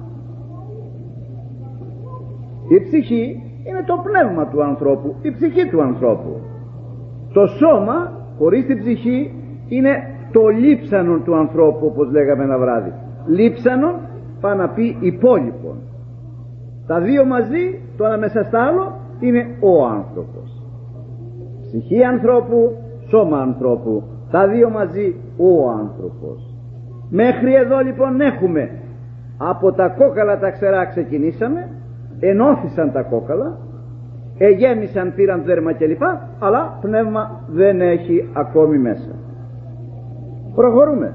Η ψυχή είναι το πνεύμα του ανθρώπου, η ψυχή του ανθρώπου. Το σώμα χωρίς την ψυχή είναι το λείψανο του ανθρώπου, όπως λέγαμε ένα βράδυ. Λείψανο πάει να πει υπόλοιπον. Τα δύο μαζί, το ένα μέσα στα άλλο, είναι ο άνθρωπος. Ψυχή ανθρώπου, σώμα ανθρώπου, τα δύο μαζί ο άνθρωπος. Μέχρι εδώ λοιπόν έχουμε, από τα κόκαλα τα ξερά ξεκινήσαμε, ενώθησαν τα κόκαλα, εγέμισαν, πήραν δέρμα κλπ, αλλά πνεύμα δεν έχει ακόμη μέσα. Προχωρούμε.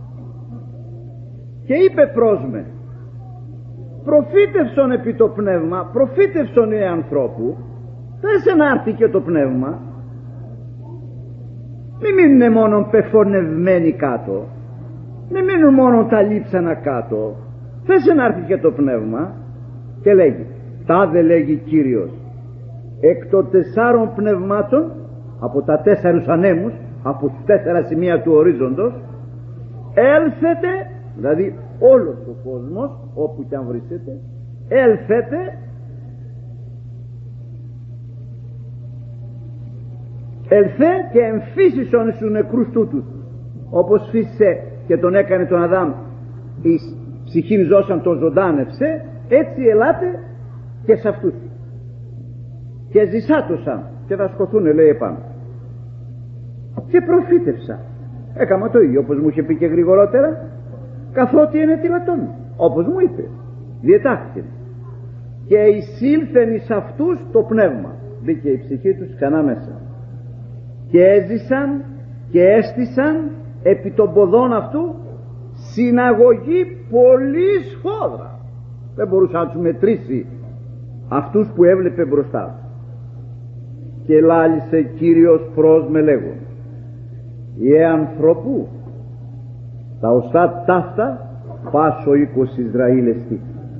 Και είπε προς με, προφήτευσον επί το πνεύμα, προφήτευσον οι ανθρώπου, θες να έρθει και το πνεύμα, μην μείνουν μόνο πεφωνευμένοι κάτω, μην μείνουν μόνο τα λείψανα κάτω, θες να έρθει και το πνεύμα. Και λέγει, τάδε λέγει Κύριος, εκ των 4 πνευμάτων, από τα 4 ανέμους, από τις 4 σημεία του ορίζοντος, έλθετε, δηλαδή όλος ο κόσμος, όπου κι αν βρίσκεται, έλθετε ελθέ και εμφύσισον στους νεκρούς τούτους, όπως φύσισε και τον έκανε τον Αδάμ εις ψυχήν ζώσαν το ζωντάνευσε, έτσι ελάτε και σε αυτούς και ζησάτωσαν και θα σκοθούνε, λέει επάνω. Και προφήτευσα, έκαμα το ίδιο όπως μου είχε πει και γρηγορότερα, καθότι είναι τηλατών, όπως μου είπε, διετάχθηκε. Και εισήλθεν εις αυτούς το πνεύμα, μπήκε η ψυχή τους ξανά μέσα και έζησαν και έστησαν επί των ποδών αυτού συναγωγή πολύ σφόδρα. Δεν μπορούσε να τους μετρήσει αυτούς που έβλεπε μπροστά του. Και λάλησε Κύριος προς με λέγον, «Ιε ανθρώπου, τα οστά ταύτα πάσο οίκος Ισραήλ εστί».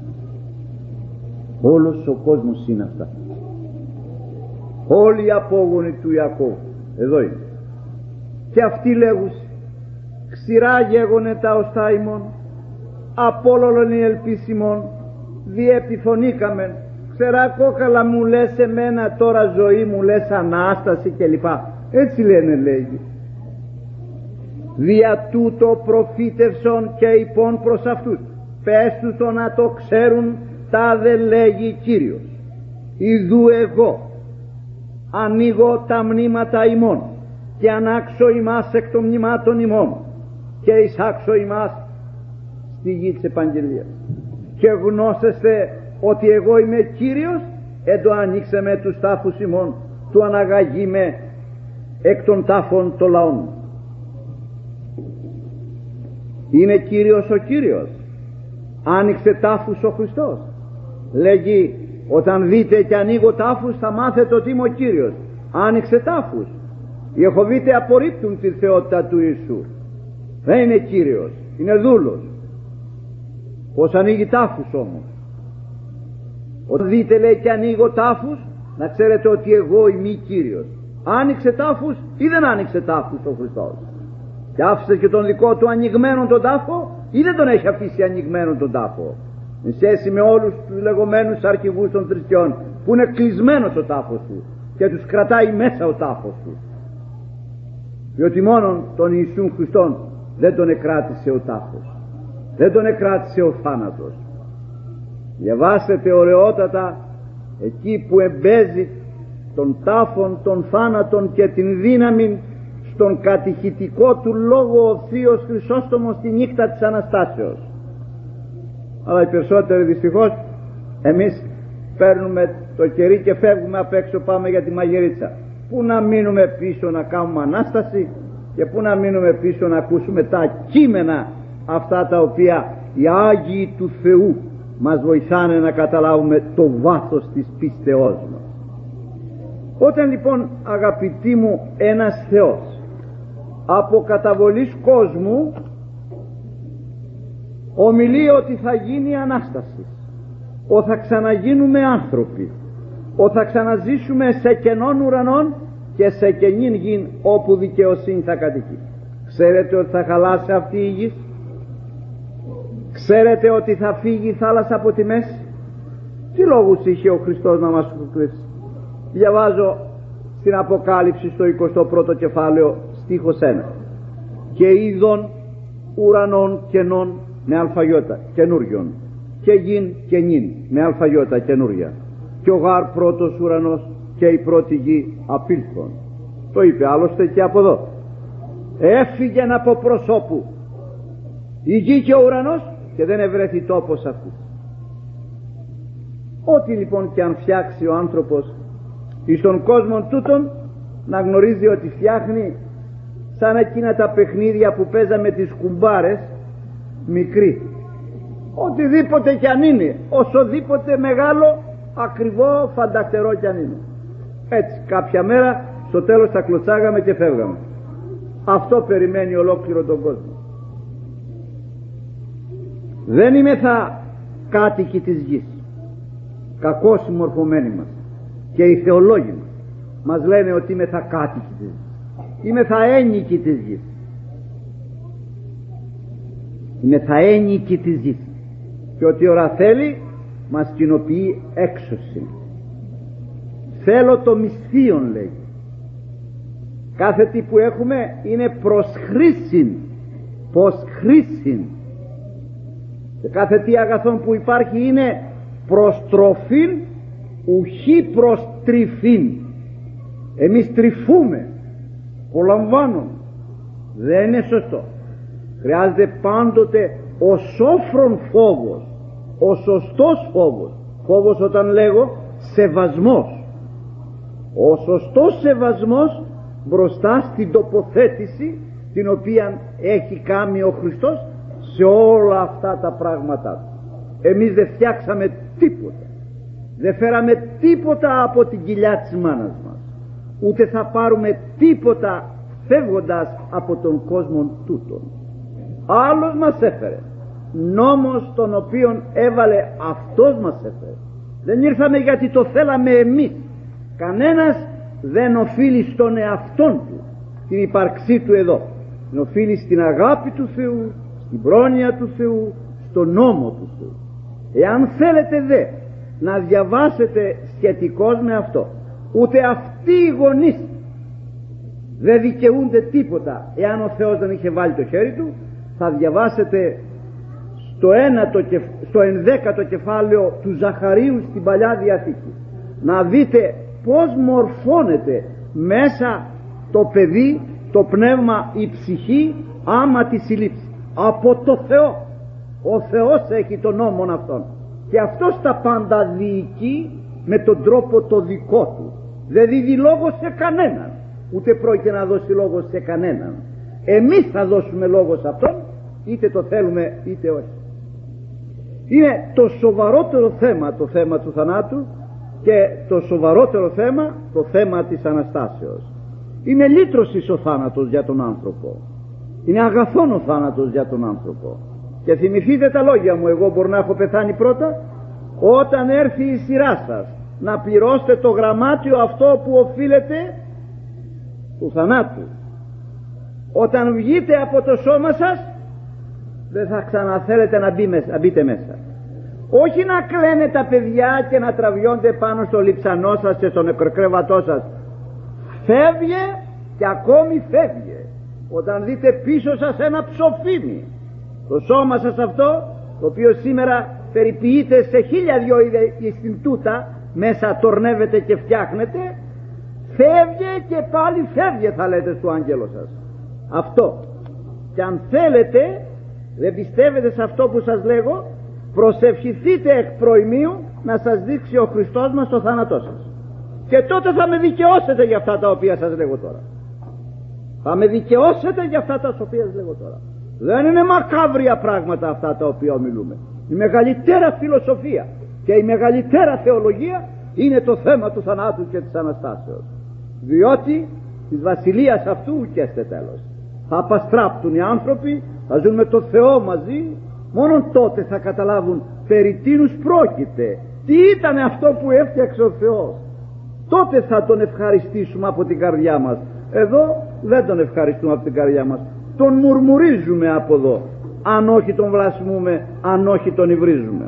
Όλος ο κόσμος είναι αυτά, όλοι οι απόγονοι του Ιακώβ εδώ είναι, και αυτοί λέγουν, «Ξηρά γέγονε τα οστά ημών, απόλολον η ελπίσιμον, διεπιθονήκαμεν, ξερά κόκαλα μου λες εμένα, τώρα ζωή μου λες Ανάσταση» κλπ. Έτσι λένε, λέγει. «Δια τούτο προφήτευσον και υπόν προς αυτούς, πες τους το να το ξέρουν, τα δε λέγει Κύριος. Ιδού εγώ ανοίγω τα μνήματα ημών και ανάξω ημάς εκ των μνημάτων ημών και εισάξω ημάς στη γη της επαγγελίας. Και γνώσεστε ότι εγώ είμαι Κύριος, το ανοίξε με τους τάφους ημών, του αναγαγεί με εκ των τάφων των λαών». Είναι Κύριος ο Κύριος, άνοιξε τάφους ο Χριστός. Λέγει, όταν δείτε και ανοίγω τάφους θα μάθετε ότι είμαι ο Κύριος. Άνοιξε τάφους. Οι Εχωβίτε απορρίπτουν τη θεότητα του Ιησού. Δεν είναι Κύριος, είναι δούλος. Πως ανοίγει τάφους όμως. Όταν δείτε, λέει, και ανοίγω τάφους, να ξέρετε ότι εγώ είμαι Κύριος. Άνοιξε τάφους ή δεν άνοιξε τάφους ο Χριστός? Και άφησε και τον δικό του ανοιγμένον τον τάφο ή δεν τον έχει αφήσει ανοιγμένον τον τάφο? Με σχέση με όλους τους λεγόμενους αρχηγούς των θρησκειών, που είναι κλεισμένος ο τάφος του και τους κρατάει μέσα ο τάφος του, διότι μόνον τον Ιησούν Χριστόν δεν τον εκράτησε ο τάφος, δεν τον εκράτησε ο θάνατος. Διαβάσετε ωραιότατα εκεί που εμπέζει τον τάφον, τον θάνατον και την δύναμη στον κατηχητικό του λόγο ο Θείος Χρυσόστομος τη νύχτα της Αναστάσεως. Αλλά οι περισσότεροι δυστυχώς εμείς παίρνουμε το κερί και φεύγουμε απ' έξω, πάμε για τη μαγειρίτσα. Πού να μείνουμε πίσω να κάνουμε Ανάσταση και πού να μείνουμε πίσω να ακούσουμε τα κείμενα αυτά τα οποία οι Άγιοι του Θεού μας βοηθάνε να καταλάβουμε το βάθος της πίστεώς μας. Όταν λοιπόν, αγαπητοί μου, ένας Θεός από καταβολής κόσμου ομιλεί ότι θα γίνει Ανάσταση, ότι θα ξαναγίνουμε άνθρωποι, ότι θα ξαναζήσουμε σε κενών ουρανών και σε κενήν γην όπου δικαιοσύνη θα κατοικεί. Ξέρετε ότι θα χαλάσει αυτή η γη? Ξέρετε ότι θα φύγει η θάλασσα από τη μέση? Τι λόγους είχε ο Χριστός να μας προκρίσει? Διαβάζω στην Αποκάλυψη στο 21ο κεφάλαιο στίχος 1. «Και είδων ουρανών κενών με αλφαγιώτα καινούριων και γην και νυν με αλφαγιώτα καινούρια και ο γάρ πρώτος ουρανός και η πρώτη γη απήλθον». Το είπε άλλωστε και από εδώ. Έφυγεν από προσώπου η γη και ο ουρανός και δεν ευρέθη τόπος αυτού. Ό,τι λοιπόν και αν φτιάξει ο άνθρωπος εις τον κόσμο τούτον, να γνωρίζει ότι φτιάχνει σαν εκείνα τα παιχνίδια που παίζαμε τις κουμπάρες μικρή. Οτιδήποτε κι αν είναι, οσοδήποτε μεγάλο, ακριβό, φανταχτερό κι αν είναι. Έτσι κάποια μέρα στο τέλος τα κλωτσάγαμε και φεύγαμε. Αυτό περιμένει ολόκληρο τον κόσμο. Δεν είμαι θα κάτοικοι της γης, κακώς συμμορφωμένοι μας, και οι θεολόγοι μας λένε ότι είμαι θα κάτοικοι της γης, είμαι θα ένικοι της γης, είμαι θα ένικοι της γης, και ότι ώρα θέλει μας κοινοποιεί έξωση. Θέλω το μισθίον, λέει. Κάθε τι που έχουμε είναι προς χρήσιν, πως χρήσιν. Και κάθε τι αγαθόν που υπάρχει είναι προς τροφήν ουχή προς τρυφήν. Εμείς τρυφούμε, απολαμβάνουμε. Δεν είναι σωστό. Χρειάζεται πάντοτε ο σόφρον φόβος, ο σωστός φόβος. Φόβος όταν λέγω σεβασμός. Ο σωστός σεβασμός μπροστά στην τοποθέτηση την οποία έχει κάνει ο Χριστός σε όλα αυτά τα πράγματά του. Εμείς δεν φτιάξαμε τίποτα, δεν φέραμε τίποτα από την κοιλιά της μάνας μας, ούτε θα πάρουμε τίποτα φεύγοντας από τον κόσμο τούτον. Άλλος μας έφερε, νόμος τον οποίον έβαλε αυτός μας έφερε. Δεν ήρθαμε γιατί το θέλαμε εμείς. Κανένας δεν οφείλει στον εαυτόν του την ύπαρξή του εδώ. Την οφείλει στην αγάπη του Θεού, στην πρόνοια του Θεού, στον νόμο του Θεού. Εάν θέλετε δε να διαβάσετε σχετικώς με αυτό, ούτε αυτοί οι γονείς δεν δικαιούνται τίποτα εάν ο Θεός δεν είχε βάλει το χέρι του. Θα διαβάσετε στο 11ο κεφάλαιο του Ζαχαρίου στην Παλιά Διαθήκη, να δείτε πως μορφώνεται μέσα το παιδί, το πνεύμα, η ψυχή άμα τη συλλήψει από το Θεό. Ο Θεός έχει τον νόμον αυτόν και αυτός τα πάντα διοικεί με τον τρόπο το δικό του. Δεν δίδει λόγο σε κανέναν, ούτε πρόκειται να δώσει λόγο σε κανέναν. Εμείς θα δώσουμε λόγο σε αυτόν, είτε το θέλουμε είτε όχι. Είναι το σοβαρότερο θέμα το θέμα του θανάτου, και το σοβαρότερο θέμα το θέμα της Αναστάσεως. Είναι λύτρωσης ο θάνατος για τον άνθρωπο, είναι αγαθόν ο θάνατος για τον άνθρωπο. Και θυμηθείτε τα λόγια μου, εγώ μπορεί να έχω πεθάνει πρώτα. Όταν έρθει η σειρά σας να πληρώσετε το γραμμάτιο αυτό που οφείλετε του θανάτου, όταν βγείτε από το σώμα σας δεν θα ξαναθέλετε να μπείτε μέσα. Όχι να κλαίνε τα παιδιά και να τραβιώνται πάνω στο λιψανό σας και στο νεκροκρέβατό σας. Φεύγε και ακόμη φεύγε. Όταν δείτε πίσω σας ένα ψοφίμι, το σώμα σας αυτό, το οποίο σήμερα περιποιείται σε 1002 ιστιντούτα, μέσα τορνεύεται και φτιάχνεται, φεύγε και πάλι φεύγε, θα λέτε στο άγγελο σας. Αυτό. Και αν θέλετε, δεν πιστεύετε σε αυτό που σας λέγω, προσευχηθείτε εκ προημίου να σας δείξει ο Χριστός μας το θάνατό σας, και τότε θα με δικαιώσετε για αυτά τα οποία σας λέγω τώρα. Θα με δικαιώσετε για αυτά τα οποία σας λέγω τώρα. Δεν είναι μακάβρια πράγματα αυτά τα οποία ομιλούμε. Η μεγαλύτερα φιλοσοφία και η μεγαλύτερα θεολογία είναι το θέμα του θανάτου και της Αναστάσεως, διότι της βασιλείας αυτού ουκέστε τέλος. Θα απαστράπτουν οι άνθρωποι, θα ζουν με το Θεό μαζί. Μόνον τότε θα καταλάβουν περί τίνους πρόκειται, τι ήταν αυτό που έφτιαξε ο Θεός. Τότε θα τον ευχαριστήσουμε από την καρδιά μας. Εδώ δεν τον ευχαριστούμε από την καρδιά μας, τον μουρμουρίζουμε από εδώ, αν όχι τον βλασμούμε, αν όχι τον υβρίζουμε.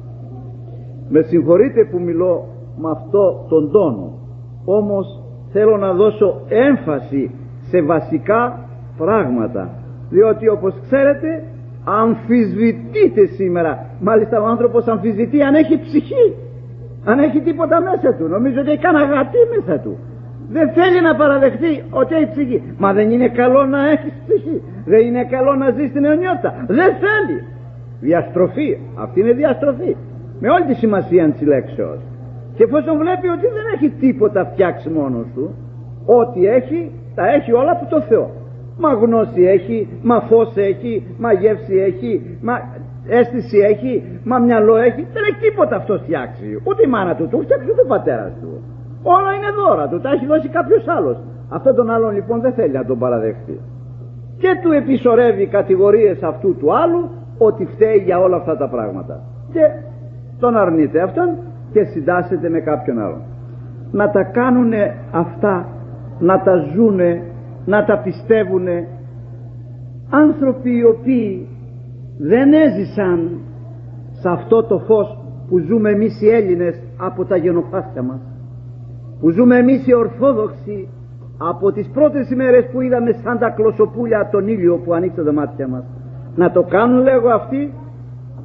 Με συγχωρείτε που μιλώ με αυτό τον τόνο, όμως θέλω να δώσω έμφαση σε βασικά πράγματα, διότι όπως ξέρετε αμφισβητείται σήμερα. Μάλιστα ο άνθρωπος αμφισβητεί αν έχει ψυχή, αν έχει τίποτα μέσα του. Νομίζω ότι έχει κανένα γατί μέσα του. Δεν θέλει να παραδεχτεί ότι έχει ψυχή. Μα δεν είναι καλό να έχει ψυχή? Δεν είναι καλό να ζει στην αιωνιότητα? Δεν θέλει. Διαστροφή. Αυτή είναι διαστροφή με όλη τη σημασία της λέξεως. Και εφόσον βλέπει ότι δεν έχει τίποτα φτιάξει μόνος του, ό,τι έχει τα έχει όλα από το Θεό. Μα γνώση έχει, μα φως έχει, μα γεύση έχει, μα αίσθηση έχει, μα μυαλό έχει. Δεν έχει τίποτα αυτό φτιάξει. Ούτε η μάνα του φτιάξει, ούτε ο πατέρας του. Όλα είναι δώρα του, τα έχει δώσει κάποιος άλλος. Αυτόν τον άλλον λοιπόν δεν θέλει να τον παραδεχτεί. Και του επισορεύει κατηγορίες αυτού του άλλου ότι φταίει για όλα αυτά τα πράγματα. Και τον αρνείται αυτόν και συντάσσεται με κάποιον άλλον. Να τα κάνουνε αυτά, να τα ζουνε, να τα πιστεύουνε άνθρωποι οι οποίοι δεν έζησαν σε αυτό το φως που ζούμε εμείς οι Έλληνες από τα γενοπάσια μας, που ζούμε εμείς οι Ορθόδοξοι από τις πρώτες ημέρες που είδαμε σαν τα κλωσοπούλια τον ήλιο που ανοίξε τα μάτια μας. Να το κάνουν λέγω αυτοί?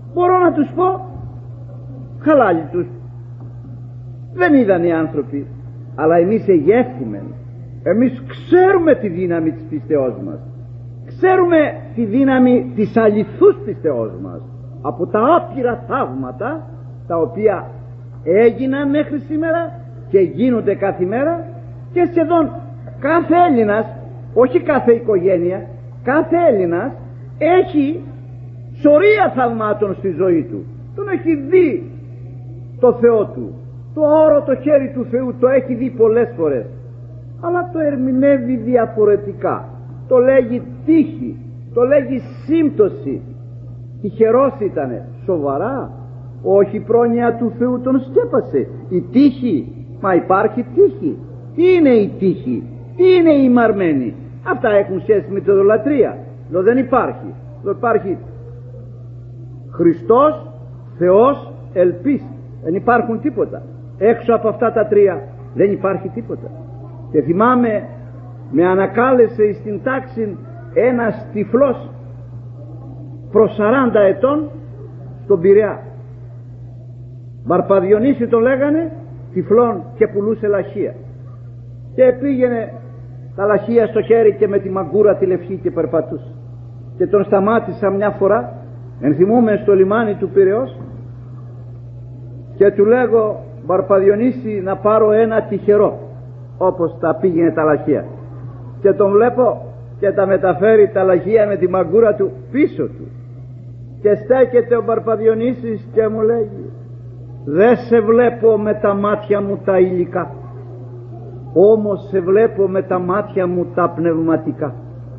μπορώ να τους πω χαλάλι τους. Δεν είδαν οι άνθρωποι, αλλά εμείς εγεύθυμεν. Εμείς ξέρουμε τη δύναμη της πίστεώς μας, ξέρουμε τη δύναμη της αληθούς πίστεώς μας από τα άπειρα θαύματα τα οποία έγιναν μέχρι σήμερα και γίνονται κάθε μέρα, και σχεδόν κάθε Έλληνας, όχι κάθε οικογένεια, κάθε Έλληνας έχει σωρία θαυμάτων στη ζωή του. Τον έχει δει το Θεό του, το όρο το χέρι του Θεού το έχει δει πολλές φορές, αλλά το ερμηνεύει διαφορετικά. Το λέγει τύχη, το λέγει σύμπτωση. Τυχερός ήτανε, σοβαρά? Όχι, η πρόνοια του Θεού τον σκέπασε. Η τύχη, μα υπάρχει τύχη. Τι είναι η τύχη, τι είναι η μαρμένη? Αυτά έχουν σχέση με την ειδωλατρία. Εδώ δεν υπάρχει. Εδώ υπάρχει Χριστός, Θεός, ελπίς. Δεν υπάρχουν τίποτα. Έξω από αυτά τα τρία δεν υπάρχει τίποτα. Και θυμάμαι, με ανακάλεσε στην τάξη ένας τυφλός προς 40 ετών στον Πειραιά. Βαρπαδιονύση τον λέγανε, τυφλόν, και πουλούσε λαχεία. Και πήγαινε τα λαχεία στο χέρι και με τη μαγκούρα τη λευκή και περπατούσε. Και τον σταμάτησα μια φορά, ενθυμούμε, στο λιμάνι του Πειραιώς, και του λέγω, Βαρπαδιονύση, να πάρω ένα τυχερό, όπως τα πήγαινε τα λαχεία. Και τον βλέπω και τα μεταφέρει τα λαχεία με τη μαγκούρα του πίσω του. Και στέκεται ο Βαρπαδιονύσης και μου λέγει, δεν σε βλέπω με τα μάτια μου τα υλικά, όμως σε βλέπω με τα μάτια μου τα πνευματικά.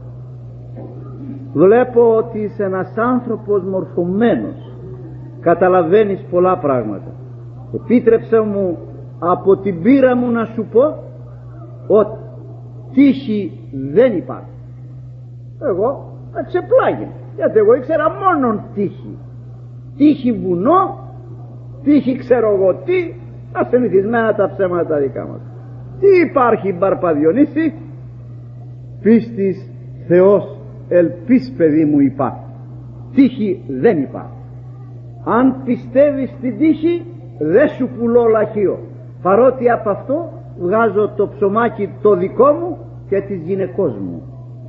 Βλέπω ότι είσαι ένας άνθρωπος μορφωμένος, καταλαβαίνεις πολλά πράγματα. Επίτρεψε μου από την πείρα μου να σου πω ότι τύχη δεν υπάρχει. Εγώ ξεπλάγει, γιατί εγώ ήξερα μόνον τύχη. Τύχη βουνό, τύχη ξέρω εγώ τι, ασυνηθισμένα τα ψέματα δικά μας. Τι υπάρχει, Βαρπαδιονύση? Πίστης, Θεός, ελπίς, παιδί μου, υπάρχει. Τύχη δεν υπάρχει. Αν πιστεύεις στην τύχη, δεν σου πουλώ λαχείο, παρότι από αυτό βγάζω το ψωμάκι το δικό μου και της γυναικός μου.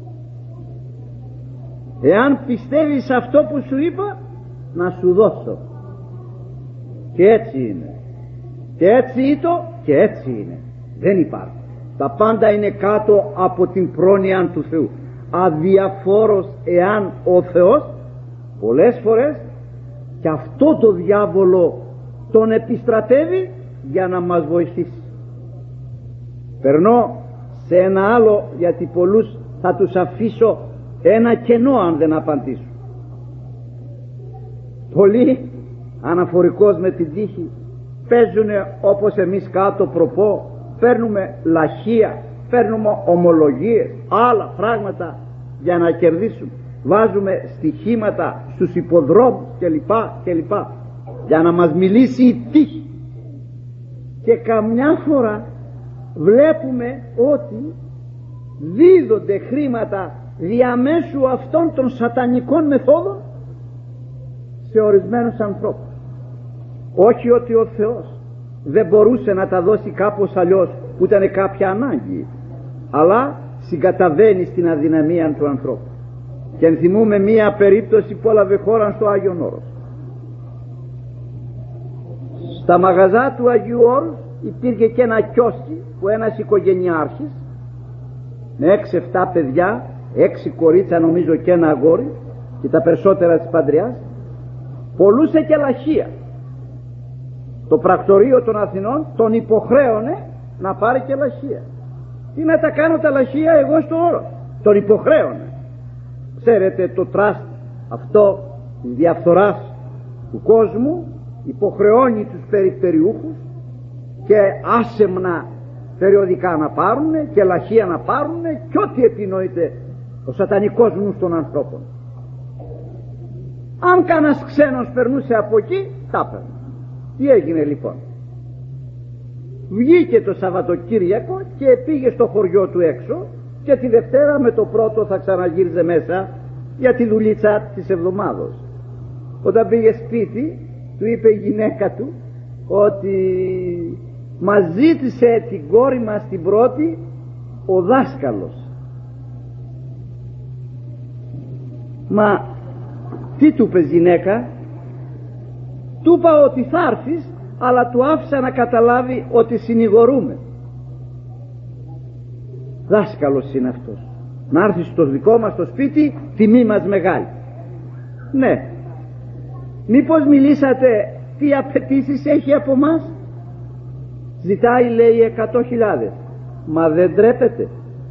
Εάν πιστεύεις αυτό που σου είπα, να σου δώσω. Και έτσι είναι, και έτσι ήτο, και έτσι είναι. Δεν υπάρχει. Τα πάντα είναι κάτω από την πρόνοια του Θεού. Αδιαφόρος εάν ο Θεός πολλές φορές και αυτό το διάβολο τον επιστρατεύει για να μας βοηθήσει. Περνώ σε ένα άλλο, γιατί πολλούς θα τους αφήσω ένα κενό αν δεν απαντήσω. Πολλοί αναφορικώς με την τύχη παίζουνε όπως εμείς κάτω προπό, παίρνουμε λαχεία, παίρνουμε ομολογίες, άλλα πράγματα για να κερδίσουμε, βάζουμε στοιχήματα στους υποδρόμους κλπ, για να μας μιλήσει η τύχη. Και καμιά φορά βλέπουμε ότι δίδονται χρήματα διαμέσου αυτών των σατανικών μεθόδων σε ορισμένους ανθρώπους. Όχι ότι ο Θεός δεν μπορούσε να τα δώσει κάπως αλλιώς που ήταν κάποια ανάγκη, αλλά συγκαταβαίνει στην αδυναμία του ανθρώπου. Και ενθυμούμε μία περίπτωση που έλαβε χώρα στο Άγιον Όρος. Στα μαγαζά του Αγίου Όρους υπήρχε και ένα κιόσκι που ένας οικογενειάρχης με 6-7 παιδιά, 6 κορίτσα νομίζω και ένα αγόρι και τα περισσότερα της Παντριάς, πολλούσε και λαχεία. Το πρακτορείο των Αθηνών τον υποχρέωνε να πάρει και λαχεία. Τι να τα κάνω τα λαχεία εγώ στο Όρο? Τον υποχρέωνε. Ξέρετε, το τραστ αυτό της διαφθοράς του κόσμου υποχρεώνει τους περιφερειούχους και άσεμνα περιοδικά να πάρουνε και λαχεία να πάρουνε και ό,τι επινοείται ο σατανικός νους των ανθρώπων. Αν κανένας ξένος περνούσε από εκεί, τα έπαιρνε. Τι έγινε λοιπόν? Βγήκε το Σαββατοκύριακο και πήγε στο χωριό του έξω και τη Δευτέρα με το πρώτο θα ξαναγύριζε μέσα για τη δουλίτσα της εβδομάδος. Όταν πήγε σπίτι, του είπε η γυναίκα του ότι μας ζήτησε την κόρη μας την πρώτη ο δάσκαλος. Μα τι του είπες γυναίκα? Του είπα ότι θα έρθεις, αλλά του άφησα να καταλάβει ότι συνηγορούμε. Δάσκαλος είναι αυτός. Να έρθει στο δικό μας το σπίτι, τιμή μας μεγάλη. Ναι. Μήπως μιλήσατε τι απαιτήσεις έχει από μας? Ζητάει, λέει, 100.000. Μα δεν τρέπεται?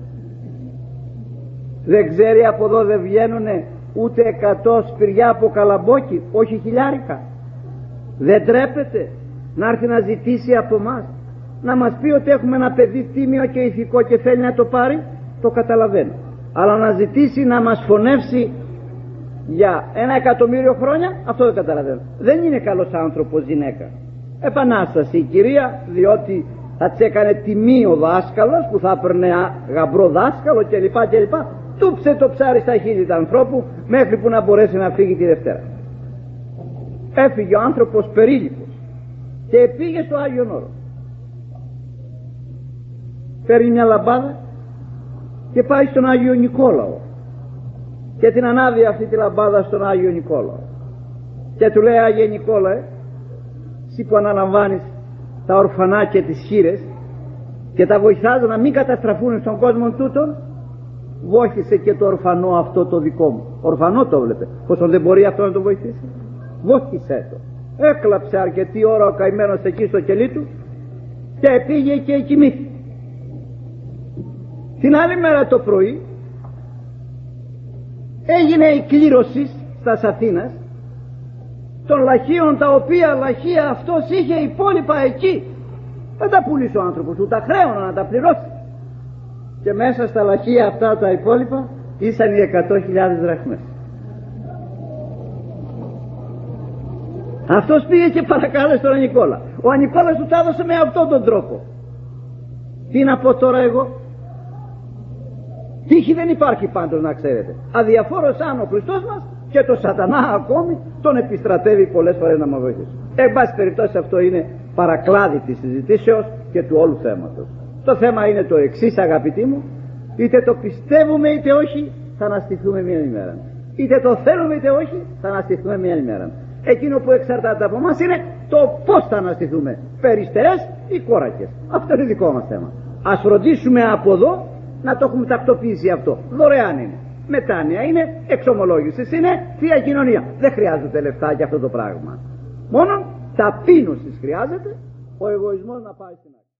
Δεν ξέρει από εδώ δεν βγαίνουνε ούτε 100 σπηριά από καλαμπόκι, όχι χιλιάρικα? Δεν τρέπεται να έρθει να ζητήσει από μας? Να μας πει ότι έχουμε ένα παιδί τίμιο και ηθικό και θέλει να το πάρει, το καταλαβαίνω. Αλλά να ζητήσει να μας φωνεύσει για 1.000.000 χρόνια, αυτό δεν καταλαβαίνω. Δεν είναι καλός άνθρωπος γυναίκα. Επανάσταση η κυρία, διότι θα της έκανε τιμή ο δάσκαλος που θα έπαιρνε γαμπρό δάσκαλο κλπ. Τούψε το ψάρι στα χείλη του ανθρώπου μέχρι που να μπορέσει να φύγει τη Δευτέρα. Έφυγε ο άνθρωπος περίληπος και πήγε στο Άγιον Όρο. Παίρνει μια λαμπάδα και πάει στον Άγιο Νικόλαο και την ανάβει αυτή τη λαμπάδα στον Άγιο Νικόλαο και του λέει: Άγιε Νικόλαε, εσύ που αναλαμβάνεις τα ορφανά και τις χήρες και τα βοηθάς να μην καταστραφούν στον κόσμο τούτον, βόχησε και το ορφανό αυτό το δικό μου. Ορφανό το βλέπε, πόσο δεν μπορεί αυτό να το βοηθήσει? Βόχησε το. Έκλαψε αρκετή ώρα ο καημένος εκεί στο κελί του και πήγε και κοιμήθηκε. Την άλλη μέρα το πρωί έγινε η κλήρωση στα Αθήνας των λαχείων, τα οποία λαχεία αυτός είχε υπόλοιπα εκεί. Δεν τα πουλήσει ο άνθρωπος, του τα χρέωνα να τα πληρώσει. Και μέσα στα λαχεία αυτά τα υπόλοιπα ήσαν οι 100.000 δραχμές. Αυτός πήγε και παρακάλεσε τον Ανικόλα. Ο Ανικόλας του τα έδωσε με αυτόν τον τρόπο. Τι να πω τώρα εγώ? Τύχη δεν υπάρχει πάντως, να ξέρετε. Αδιαφόρος αν ο Χριστός μας και το σατανά ακόμη τον επιστρατεύει πολλές φορές να μας βοηθήσει. Εν πάση περιπτώσει, αυτό είναι παρακλάδι της συζητήσεως και του όλου θέματος. Το θέμα είναι το εξής, αγαπητοί μου: είτε το πιστεύουμε είτε όχι, θα αναστηθούμε μια ημέρα. Είτε το θέλουμε είτε όχι, θα αναστηθούμε μια ημέρα. Εκείνο που εξαρτάται από εμάς είναι το πώς θα αναστηθούμε, περιστερές ή κόρακες. Αυτό είναι δικό μας θέμα. Ας φροντίσουμε από εδώ να το έχουμε τακτοποιήσει αυτό. Δωρεάν είναι, μετάνοια είναι, εξομολόγησης είναι, θεία κοινωνία. Δεν χρειάζεται λεφτά για αυτό το πράγμα. Μόνο ταπείνωσης χρειάζεται, ο εγωισμός να πάει στην άκρη.